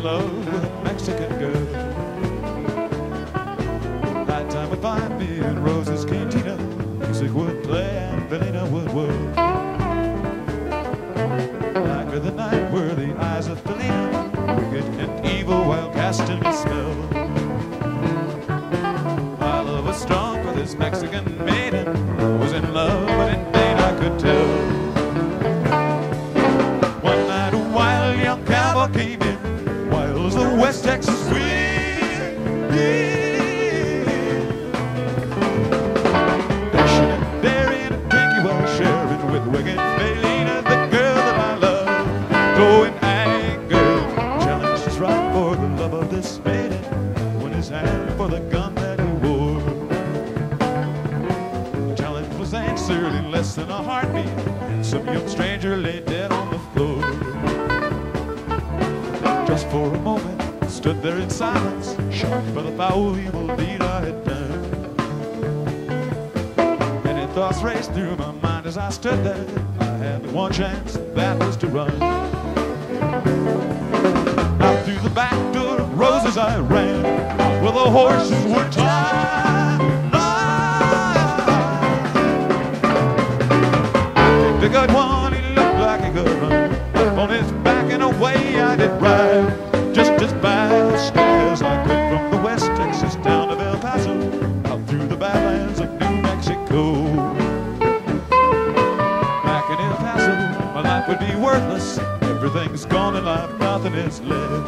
love with a Mexican girl. Nighttime would find me in Rose's cantina. Music would play and Felina would work. Like the night were the eyes of Felina, wicked and evil while casting a spell. My love was strong for this Mexican maiden. I was in love, but in vain I could tell. One night a wild young cowboy came in, wild as the West Texas wind. Dashing and daring and drinking while sharing with wicked Felina, the girl that I love. Throwing anger, challenged his right for the love of this maiden, when his hand for the gun that he wore. The challenge was answered in less than a heartbeat, and some young stranger lay dead on the floor. Just for a moment, I stood there in silence, shocked by the foul evil deed I had done. Many thoughts raced through my mind as I stood there. I had one chance, and that was to run. Out through the back door of Roses I ran, out where the horses were tied. The good one, he looked like he could run. Up on his back and away I did ride, just as fast as I could from the West Texas down to El Paso, out through the badlands of New Mexico. Back in El Paso, my life would be worthless. Everything's gone in life, nothing is left.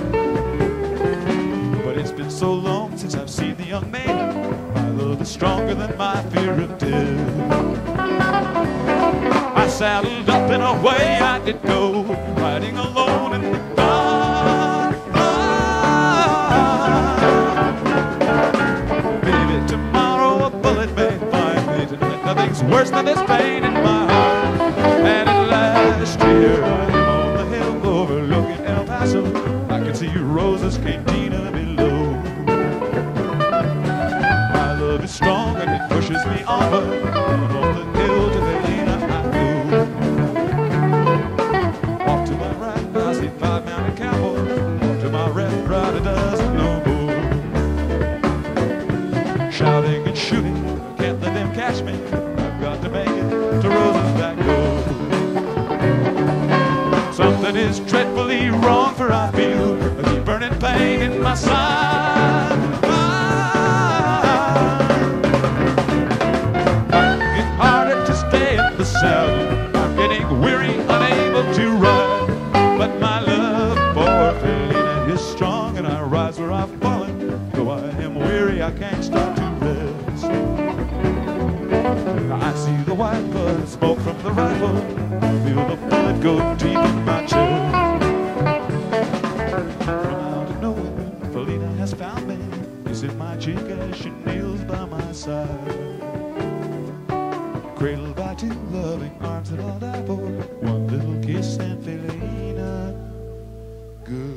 But it's been so long since I've seen the young maiden. My love is stronger than my fear of death. I saddled up and away I did go, riding alone in the dark. Maybe tomorrow a bullet may find me tonight. Nothing's worse than this pain in my heart. And at last here I am on the hill overlooking El Paso. I can see Rose's cantina below. My love is strong and it pushes me onward. On the hill to Felina I go. Walk to my right, I see five mounted cowboys. Walk to my left, right, a dozen no more. Shouting and shooting, I can't let them catch me. I've got to make it to Rose's back door. Something is dreadfully wrong, for I feel a deep burning pain in my side. It's harder to stay in the saddle. I'm getting weary, unable to ride. But my love for Felina is strong, and I rise where I've fallen. Though I am weary, I can't stop to rest. I see the white blood smoke from the rifle. I feel the bullet go deep in my chest. From out of nowhere, Felina has found me, kissing my cheek as she kneels by my side. Cradled by two loving arms that I'll die for. One little kiss and Felina, good.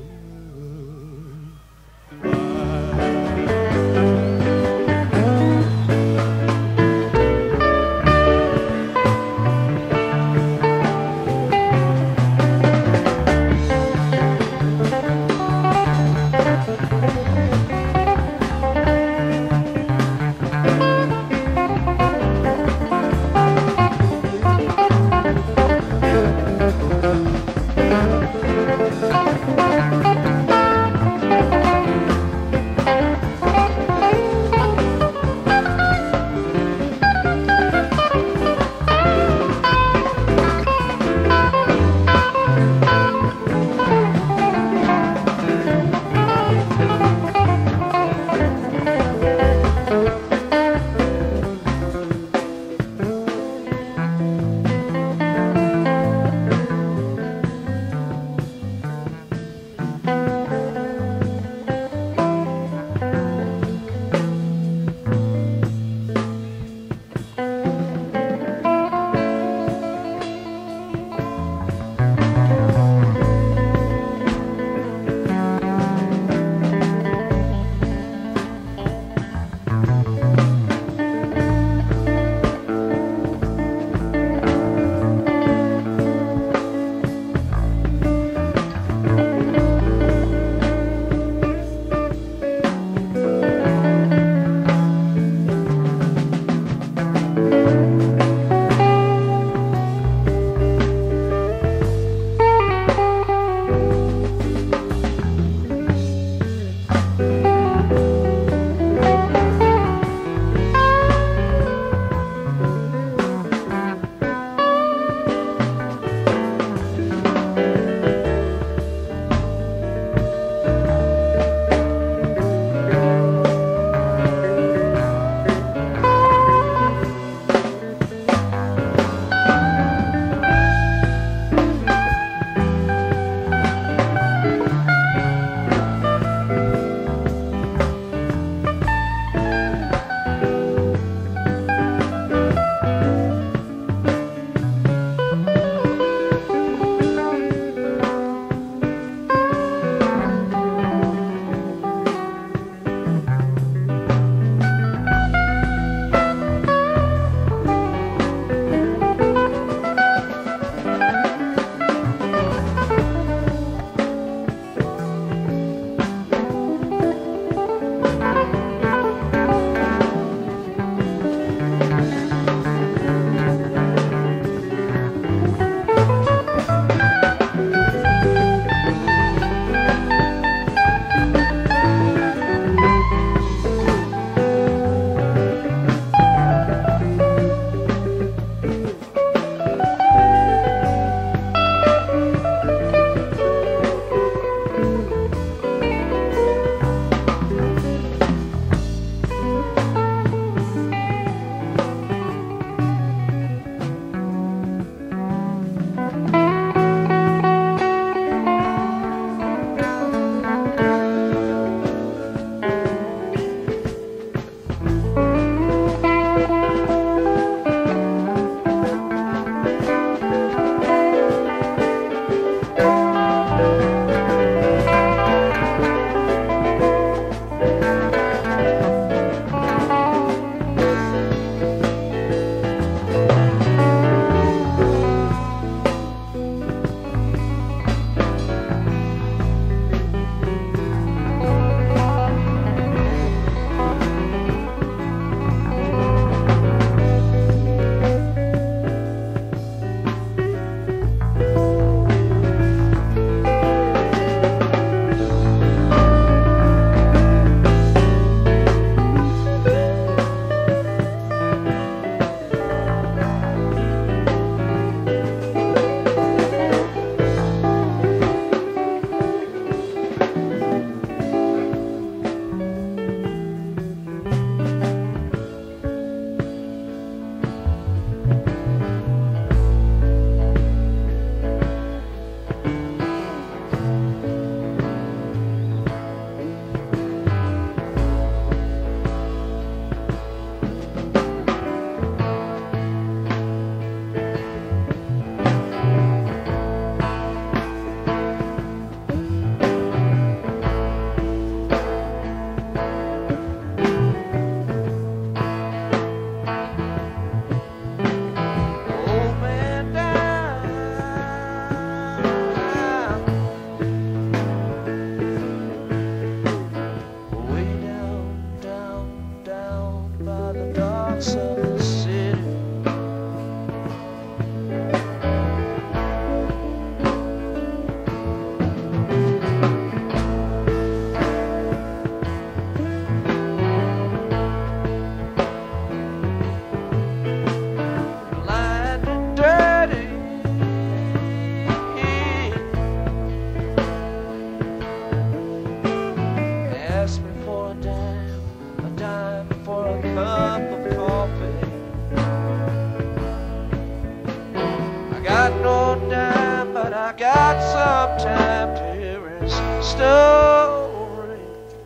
story.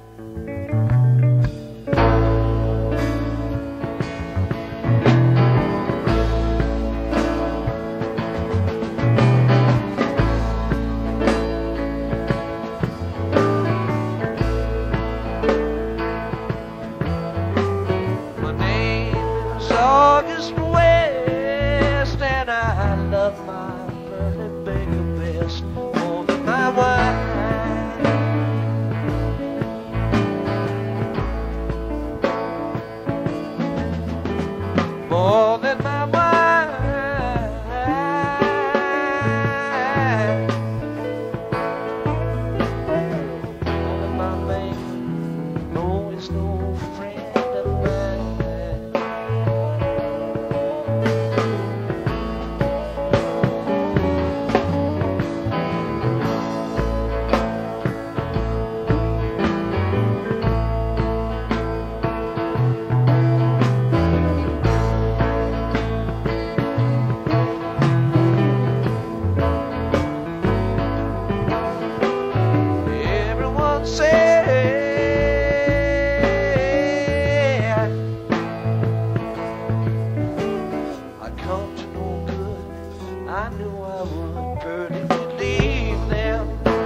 My name is August West, and I love my Burley Baker best more than my wine. More than my wine. More than my man. No, it's no friend of mine. Everyone said I come to no good. I knew I would barely believe them.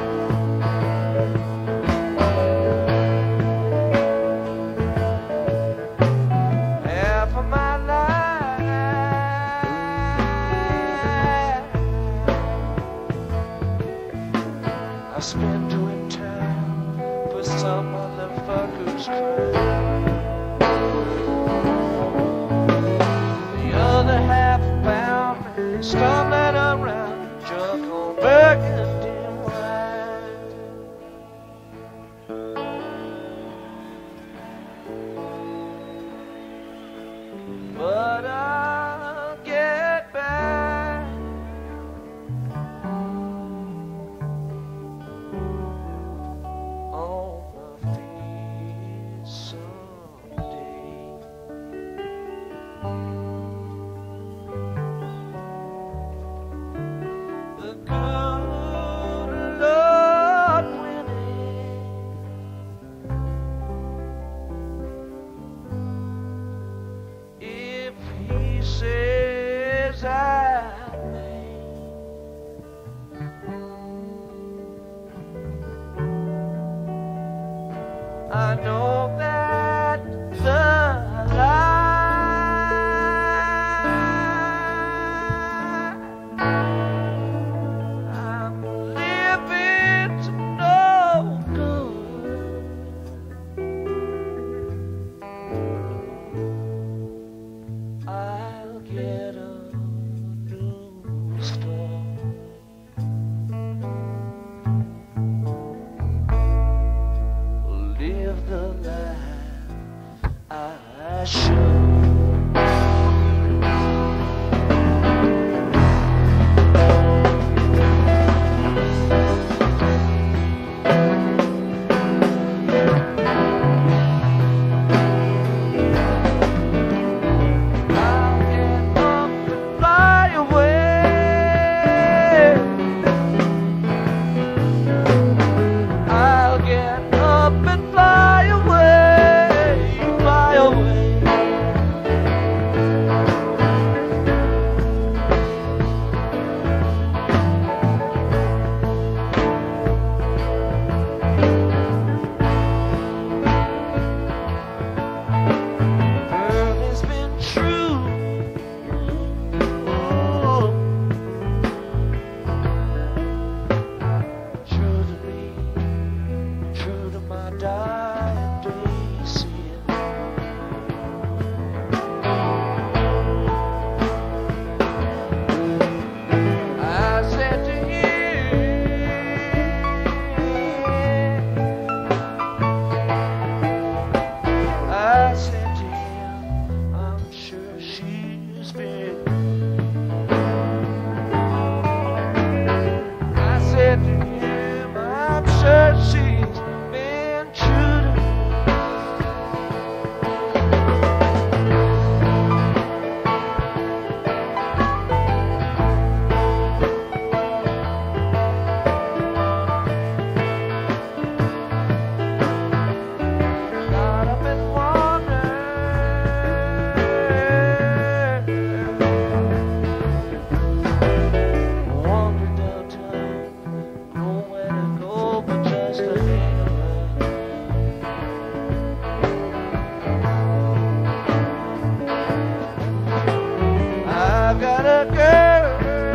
Half of my life I spent doing time for some motherfuckers cry. The other half pound stumbling around, drunk on burgundy wine. But I'll get back on my feet someday. The good Lord willing, if He says I may, I know that the life I'm living's no good. I'll get a new start. Live the life I should. I'll get my got a girl.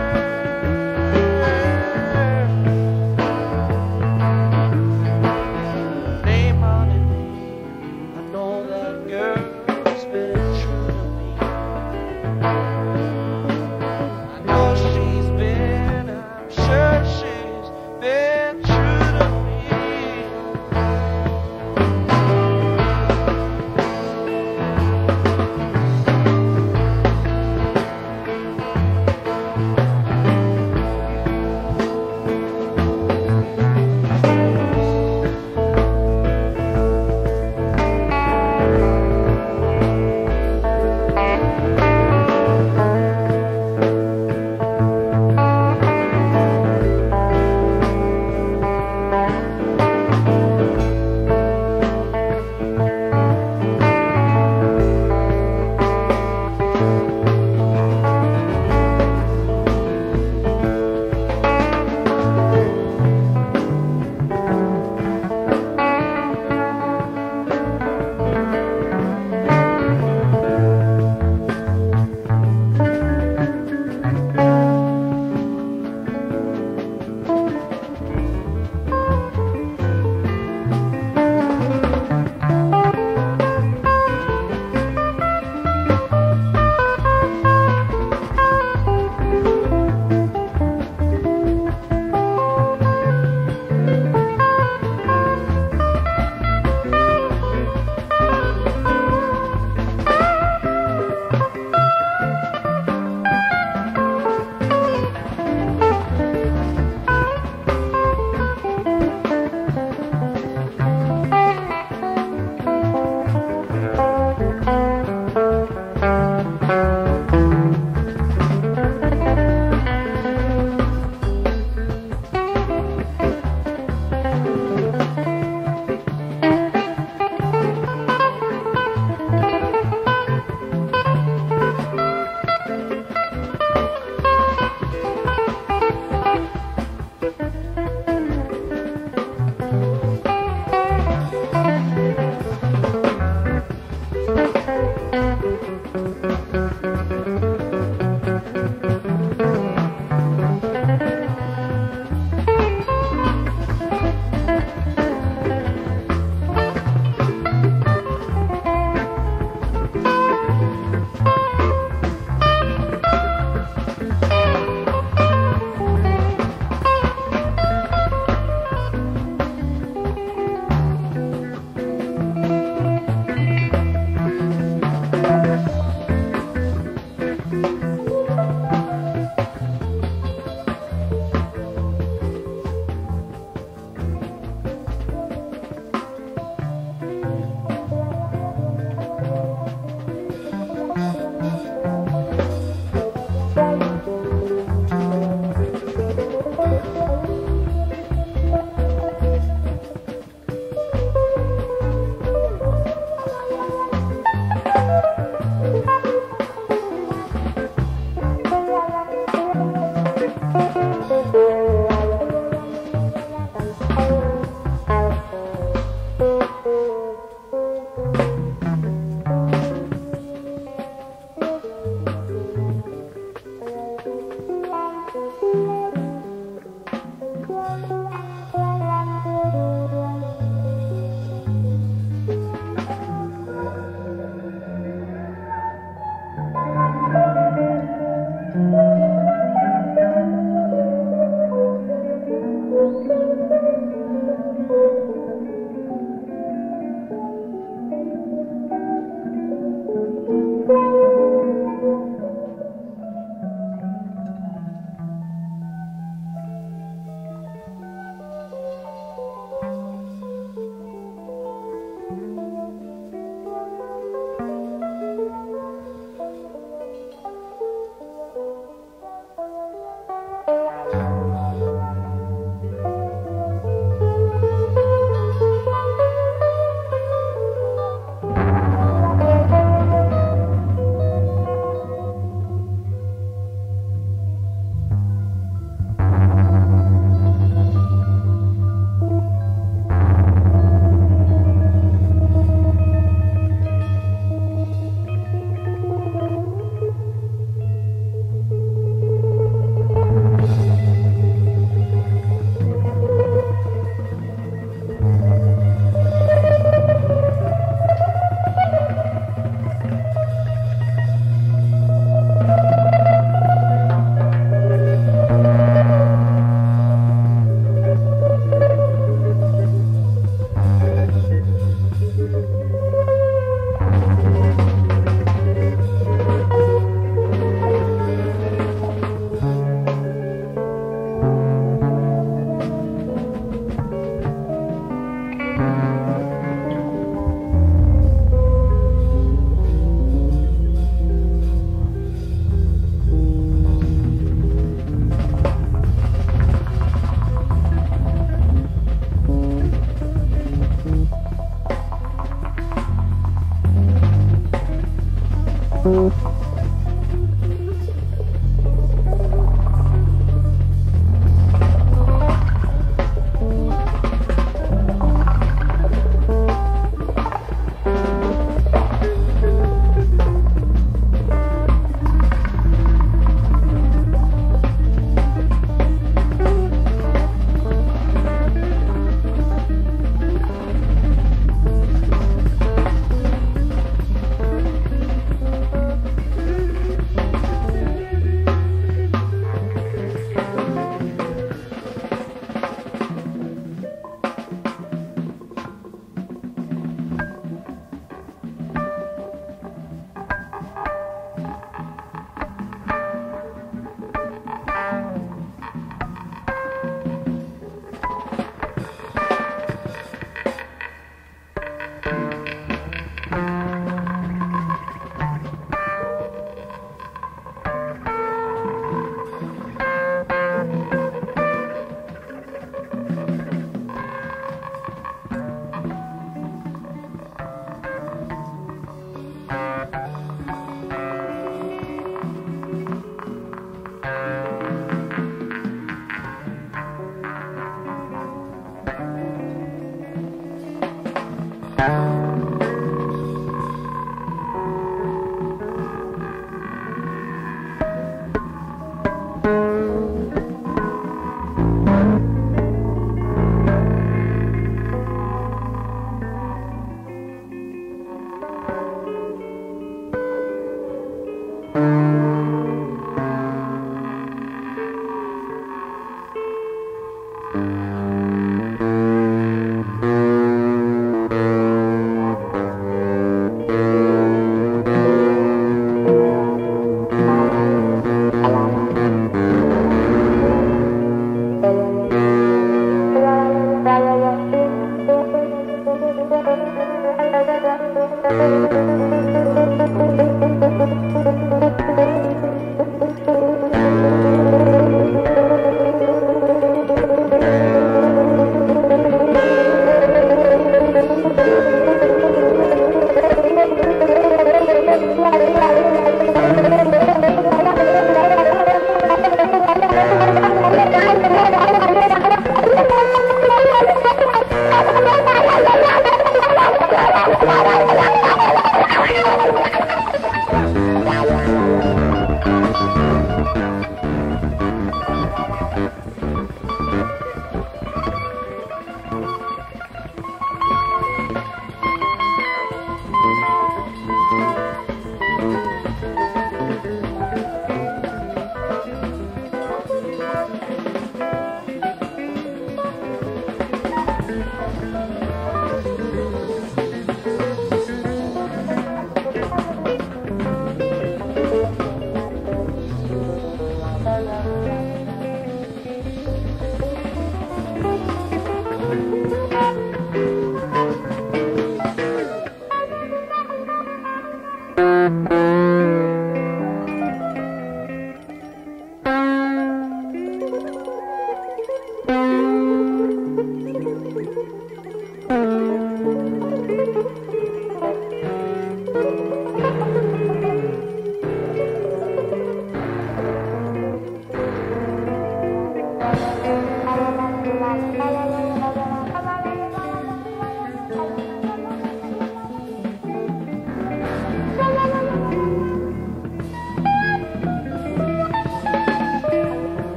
Name on her name. I know that girl's been true to me. I know she's been, I'm sure she's been true to me.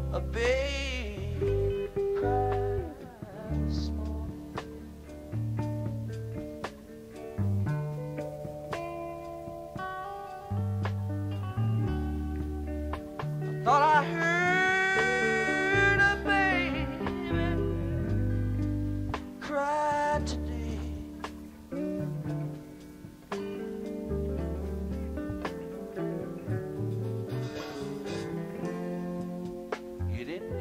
a baby cried this morning. I thought I heard a baby cry today. You didn't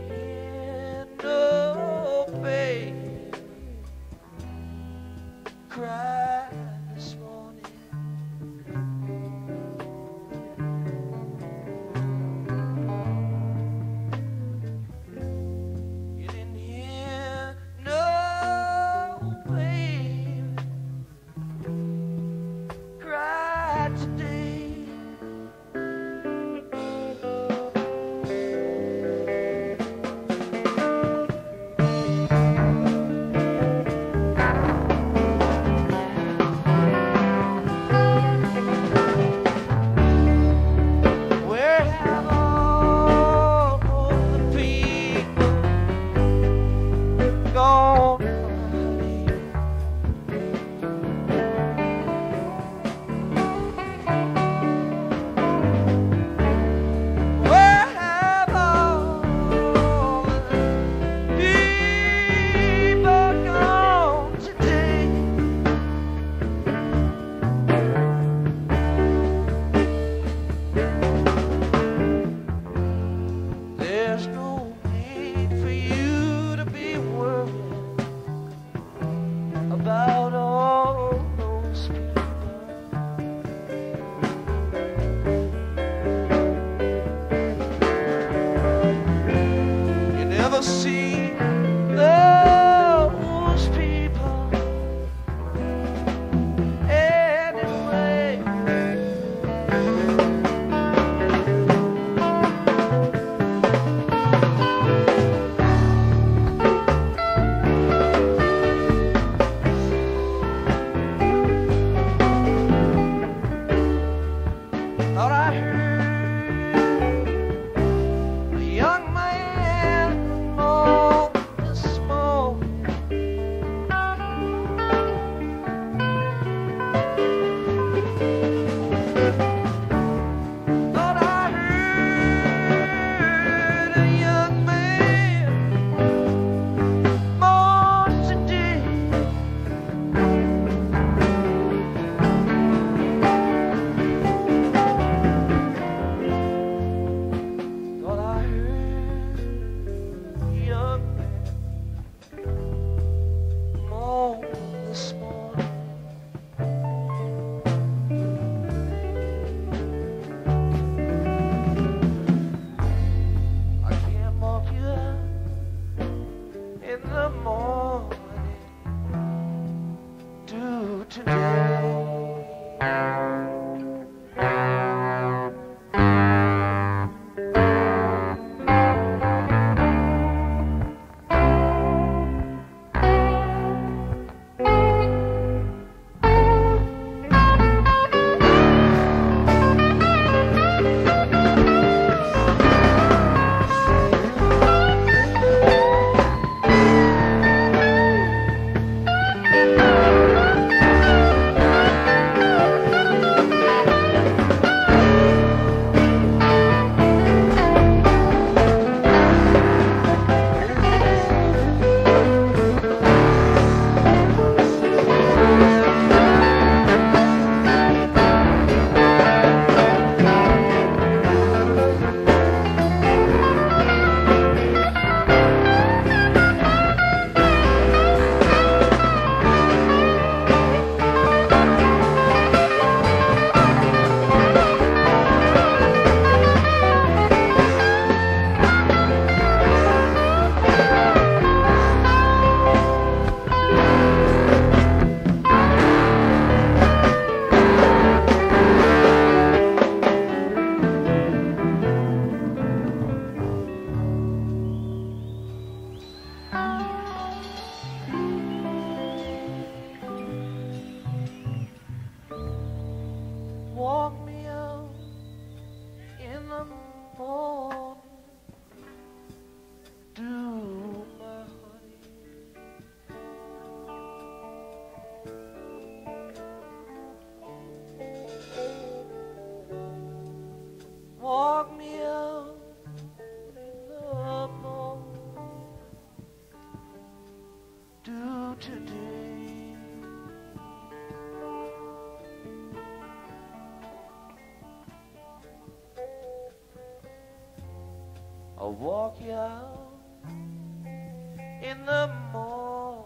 walk you out in the morning,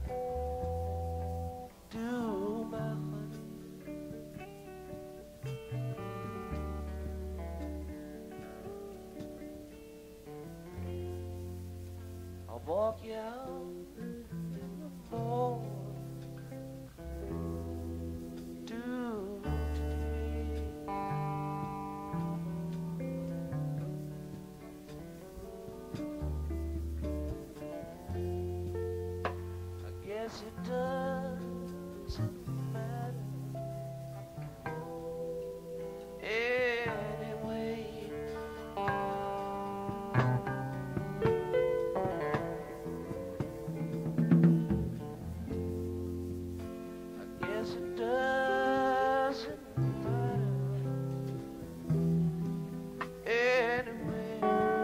do my honey. I'll walk you out in the morning, do today. I guess it doesn't matter anyway. I guess it doesn't matter anyway.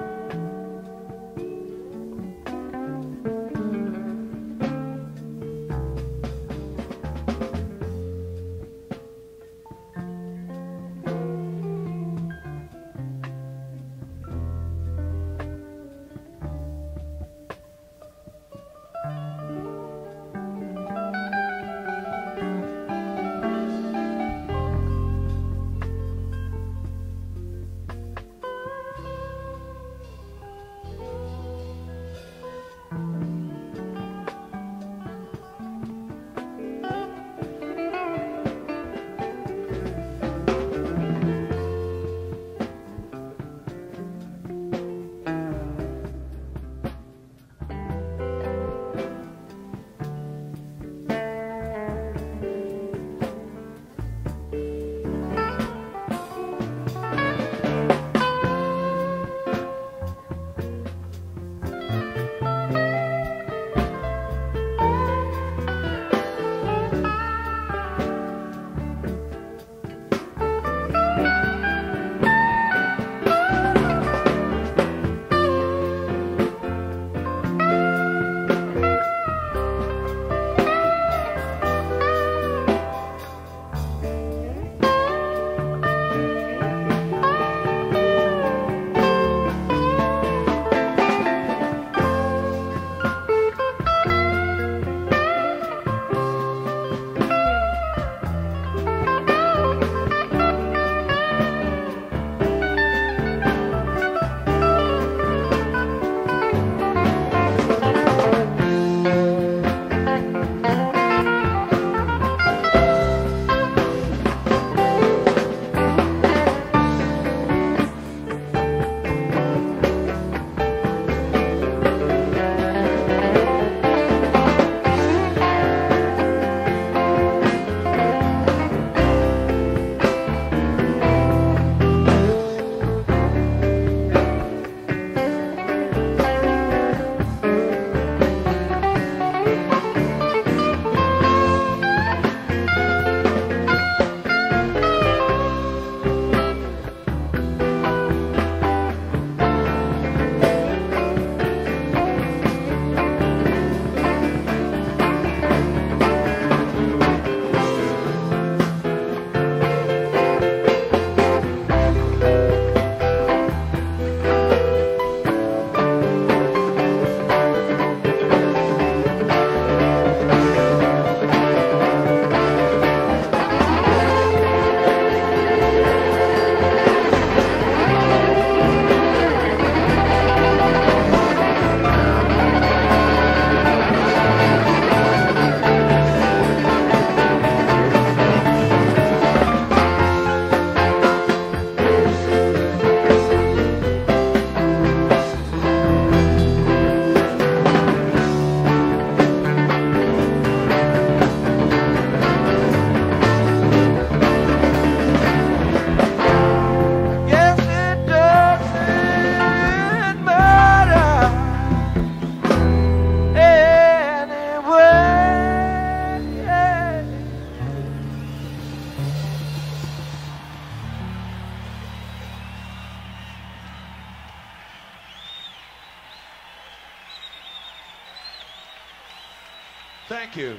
Thank you.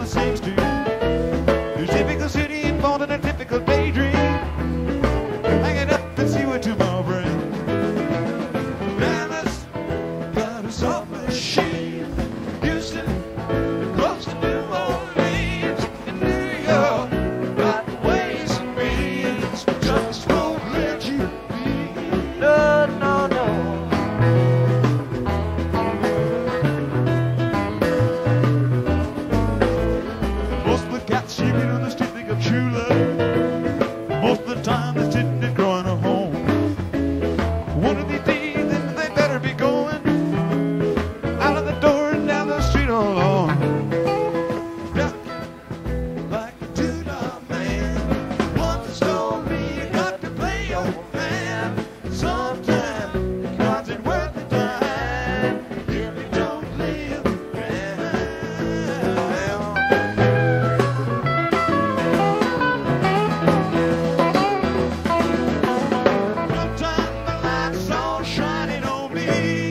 same street. Your typical city involved in a typical daydream. Hang it up and see what tomorrow brings. Dallas got a soft machine. Houston, close to New Orleans. In New York, got ways and means. Just won't let you be. No, no, no. Most of the cats you meet on the street think of true love. Most of the time they're sitting and growing a home. One of these days then they better be going out of the door and down the street all alone. Rockin' like a two-dollar man. Once told me you got to play your man. Sometimes the cards ain't worth the time if you don't live grand. Sometimes the light's all shining on me.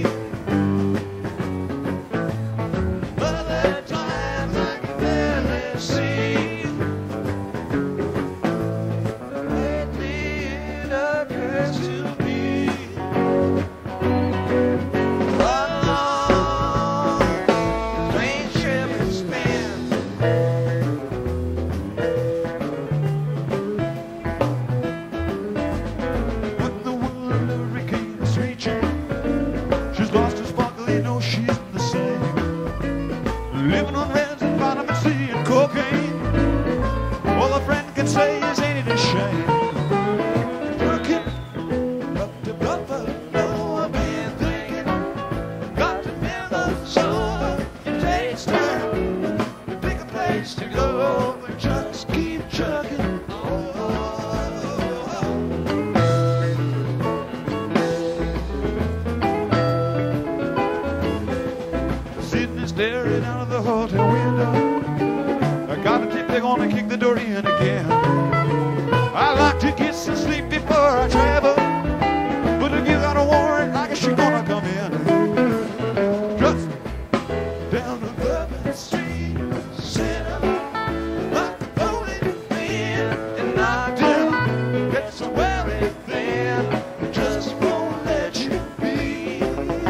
Other times I can barely see. Lately it occurs to me. What a long, strange trip it's been. What in the world a hurricane is reaching? She's lost her sparkle, you know she's the same. Living on reds and vitamin C and cocaine. All a friend can say is, ain't it a shame? Working up to Buffalo, I've been thinking. Got to Minnesota, it takes time to pick a place to go, but just keep chugging. Sitting and staring out of the hotel window. I got a tip they're gonna kick the door in again. I like to get some sleep before I travel, but if you got a warrant, I guess you're gonna come in. Just down the Bourbon Street, center, like the bowling pin, and I do get so very thin, just won't let you be.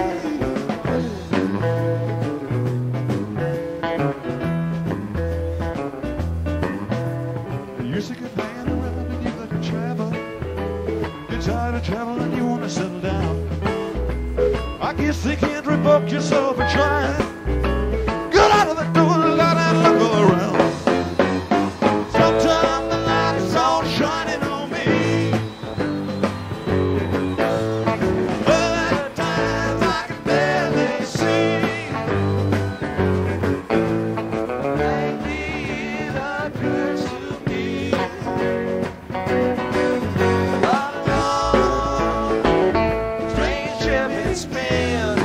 You're sick of playing around and you got to travel. You're tired of traveling, you want to settle down. I guess they can't revoke yourself for trying. Get out of the door, let and look all around. Sometimes the light is all shining on me. Other times I can barely see. Lately it occurs to me. What a long, strange trip it's been.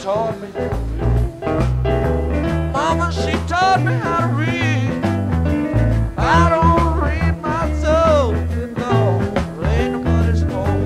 taught me. Mama, she taught me how to read. I don't read my soul, no, ain't nobody's home.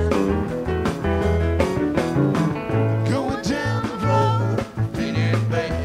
Going down the road, feeling bad.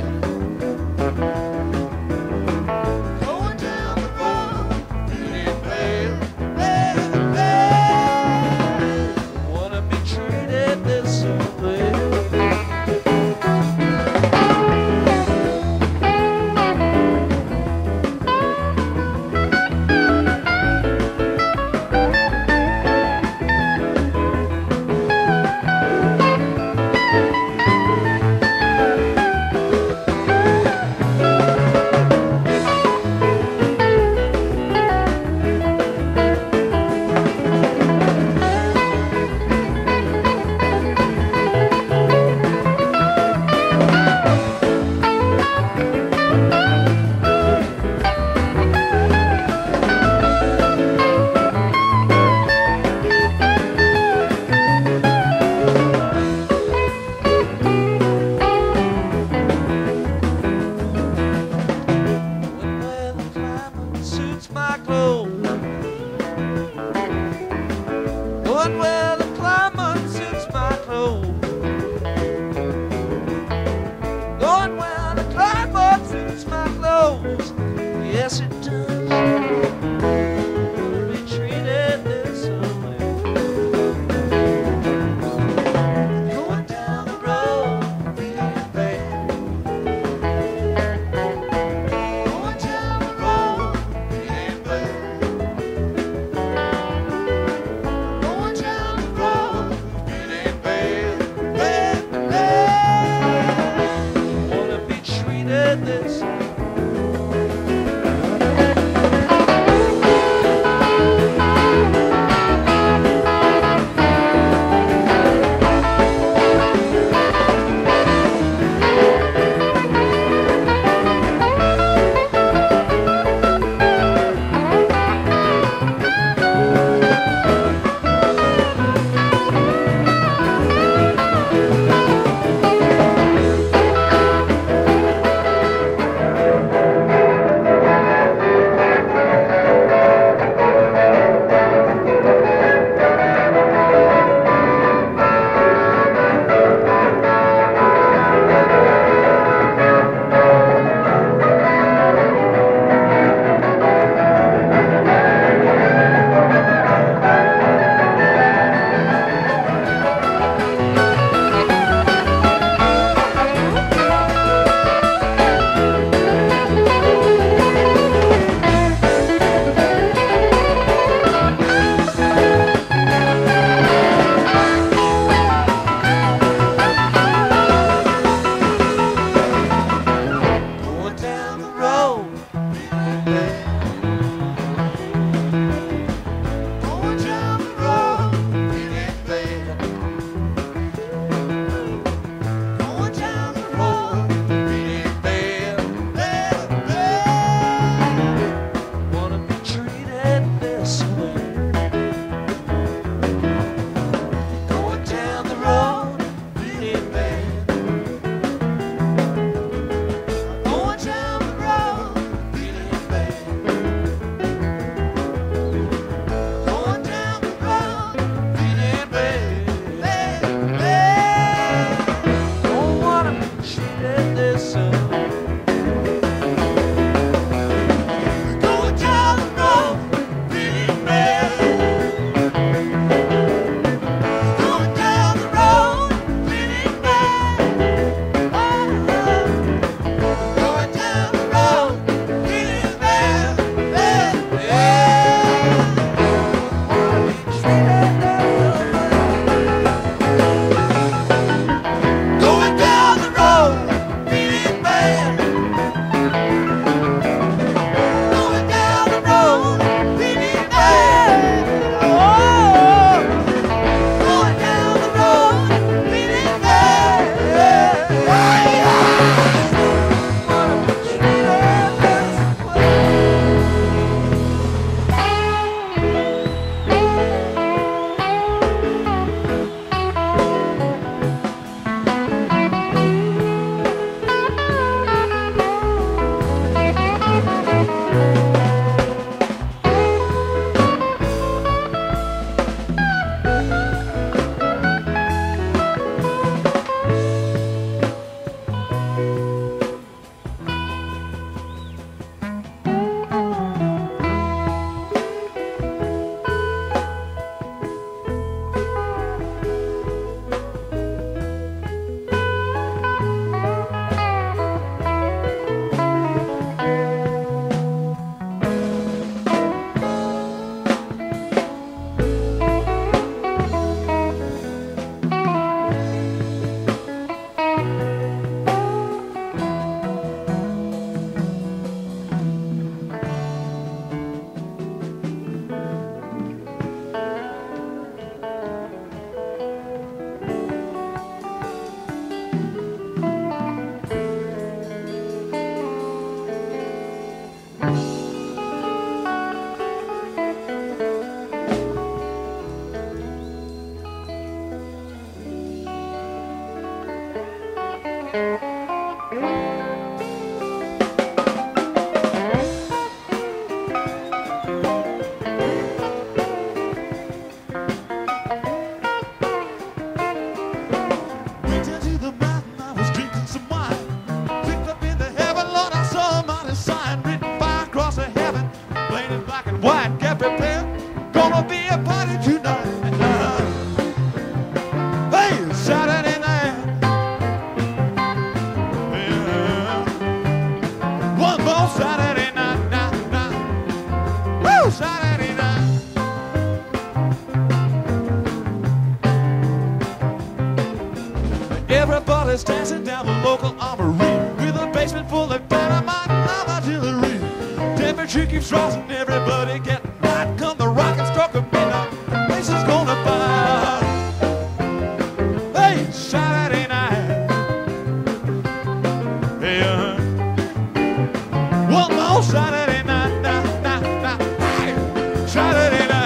Saturday night, night, night. Woo, Saturday night. Everybody's dancing down the local armory with a basement full of dynamite and artillery. Temperature keeps rising, everybody getting hot. Come the rocket stroke of midnight, the place is gonna fire. Hey, Saturday night. Hey, uh, one more Saturday night, night, night, night. Hey, Saturday night.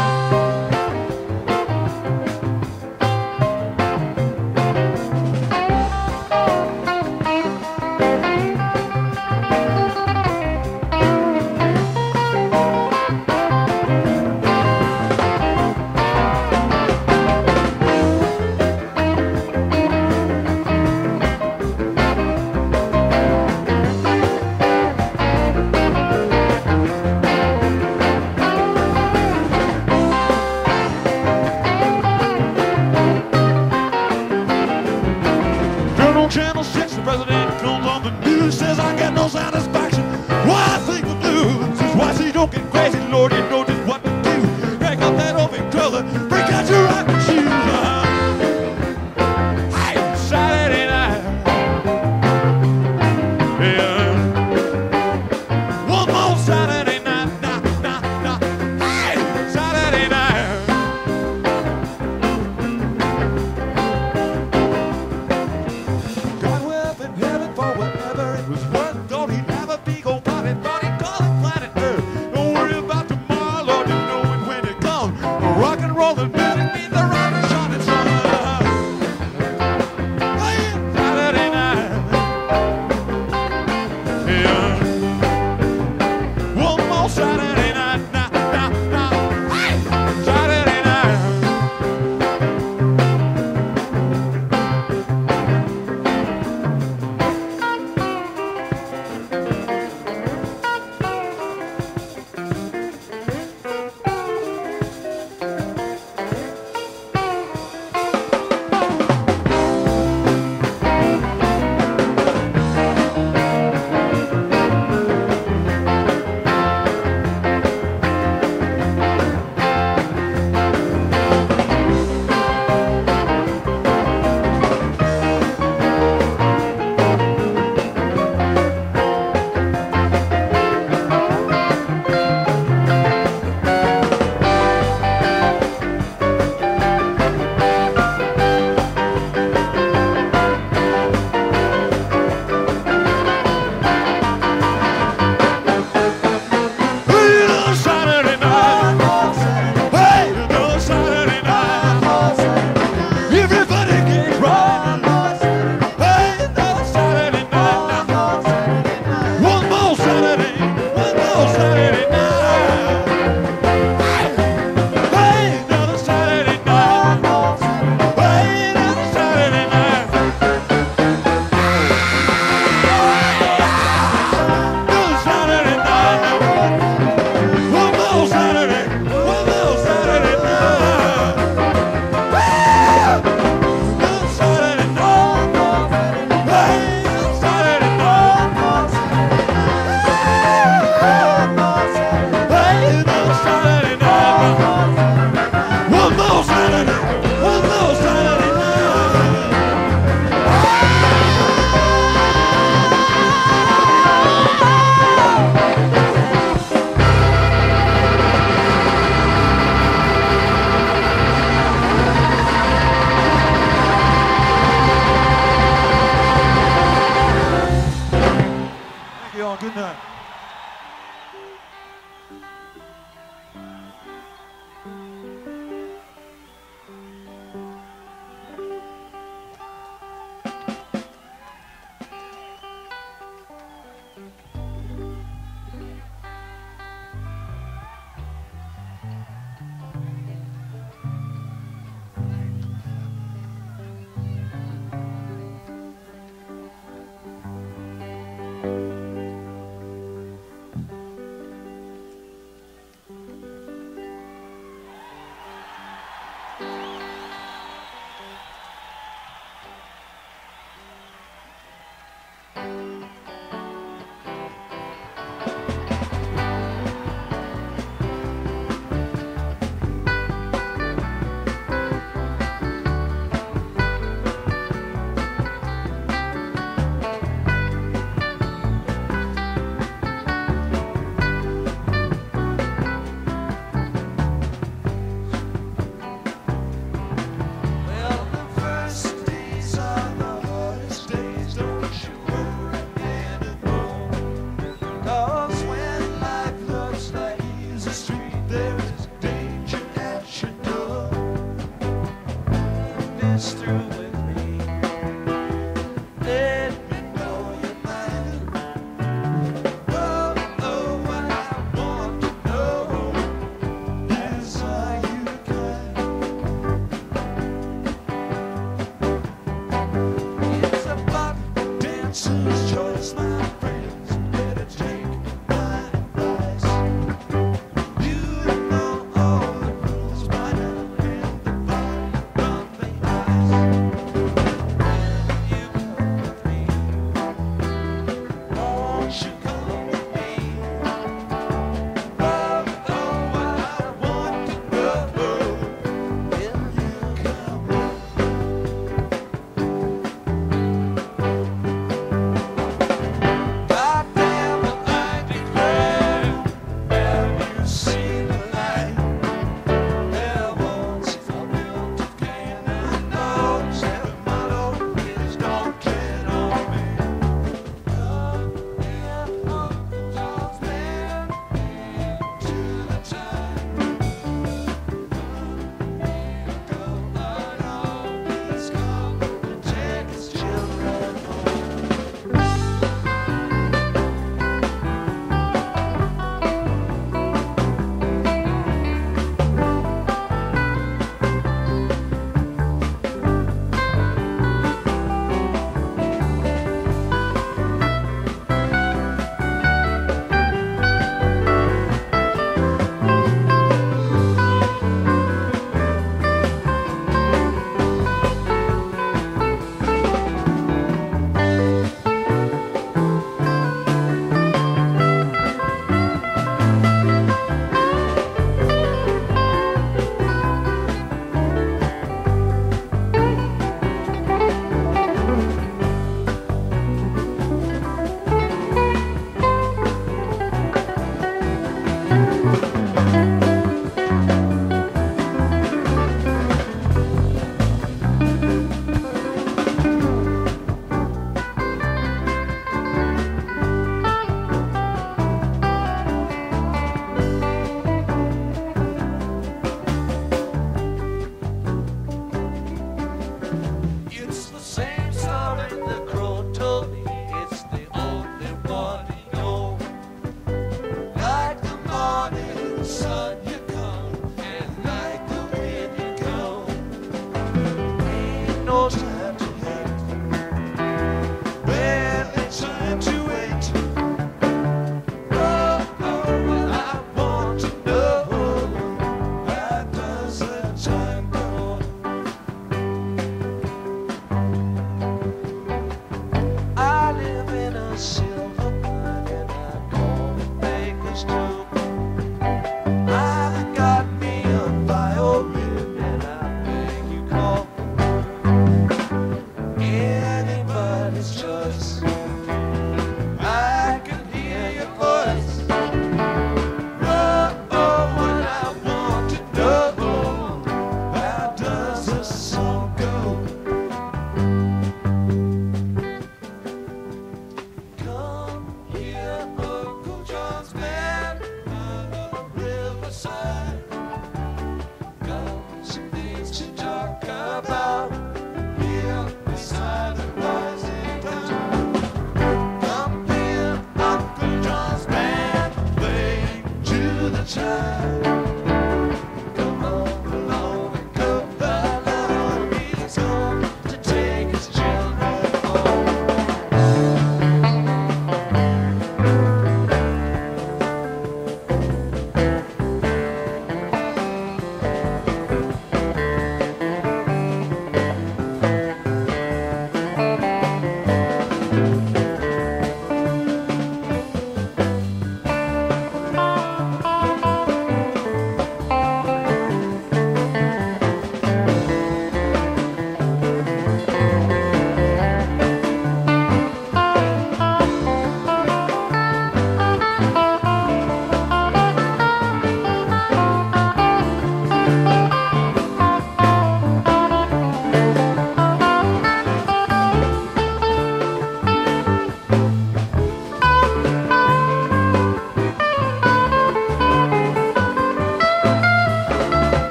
Channel six, the president comes on the news, says I get no satisfaction. Why I think the blues is why she don't get crazy. Lord, you know just what to do. Crank up that old controller, break out your rocking shoes. Uh-huh. Hey, Saturday night. Yeah. One more Saturday night, night, night, night. Hey, Saturday night. For whatever it was worth, thought he'd have a big old party, thought he'd call it planet Earth. Don't worry about tomorrow, Lord, you know it when it comes. Rock and roll and music means the rock and shining sun. Hey, Saturday night. Yeah. One more Saturday night, night, night, night. Hey, Saturday night. Good night.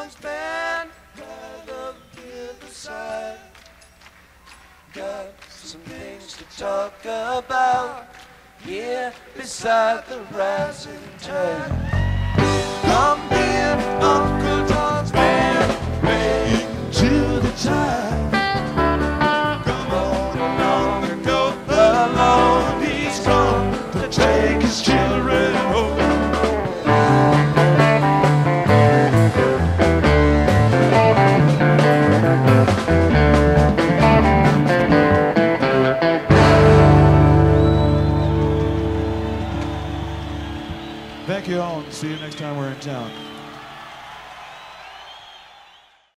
John's band by the riverside. Got some things to talk about, yeah, beside the rising tide. I'm being Uncle John's band, way to the tide. Come on along and go alone. He's gone to take his children home. Thank you all, and see you next time we're in town.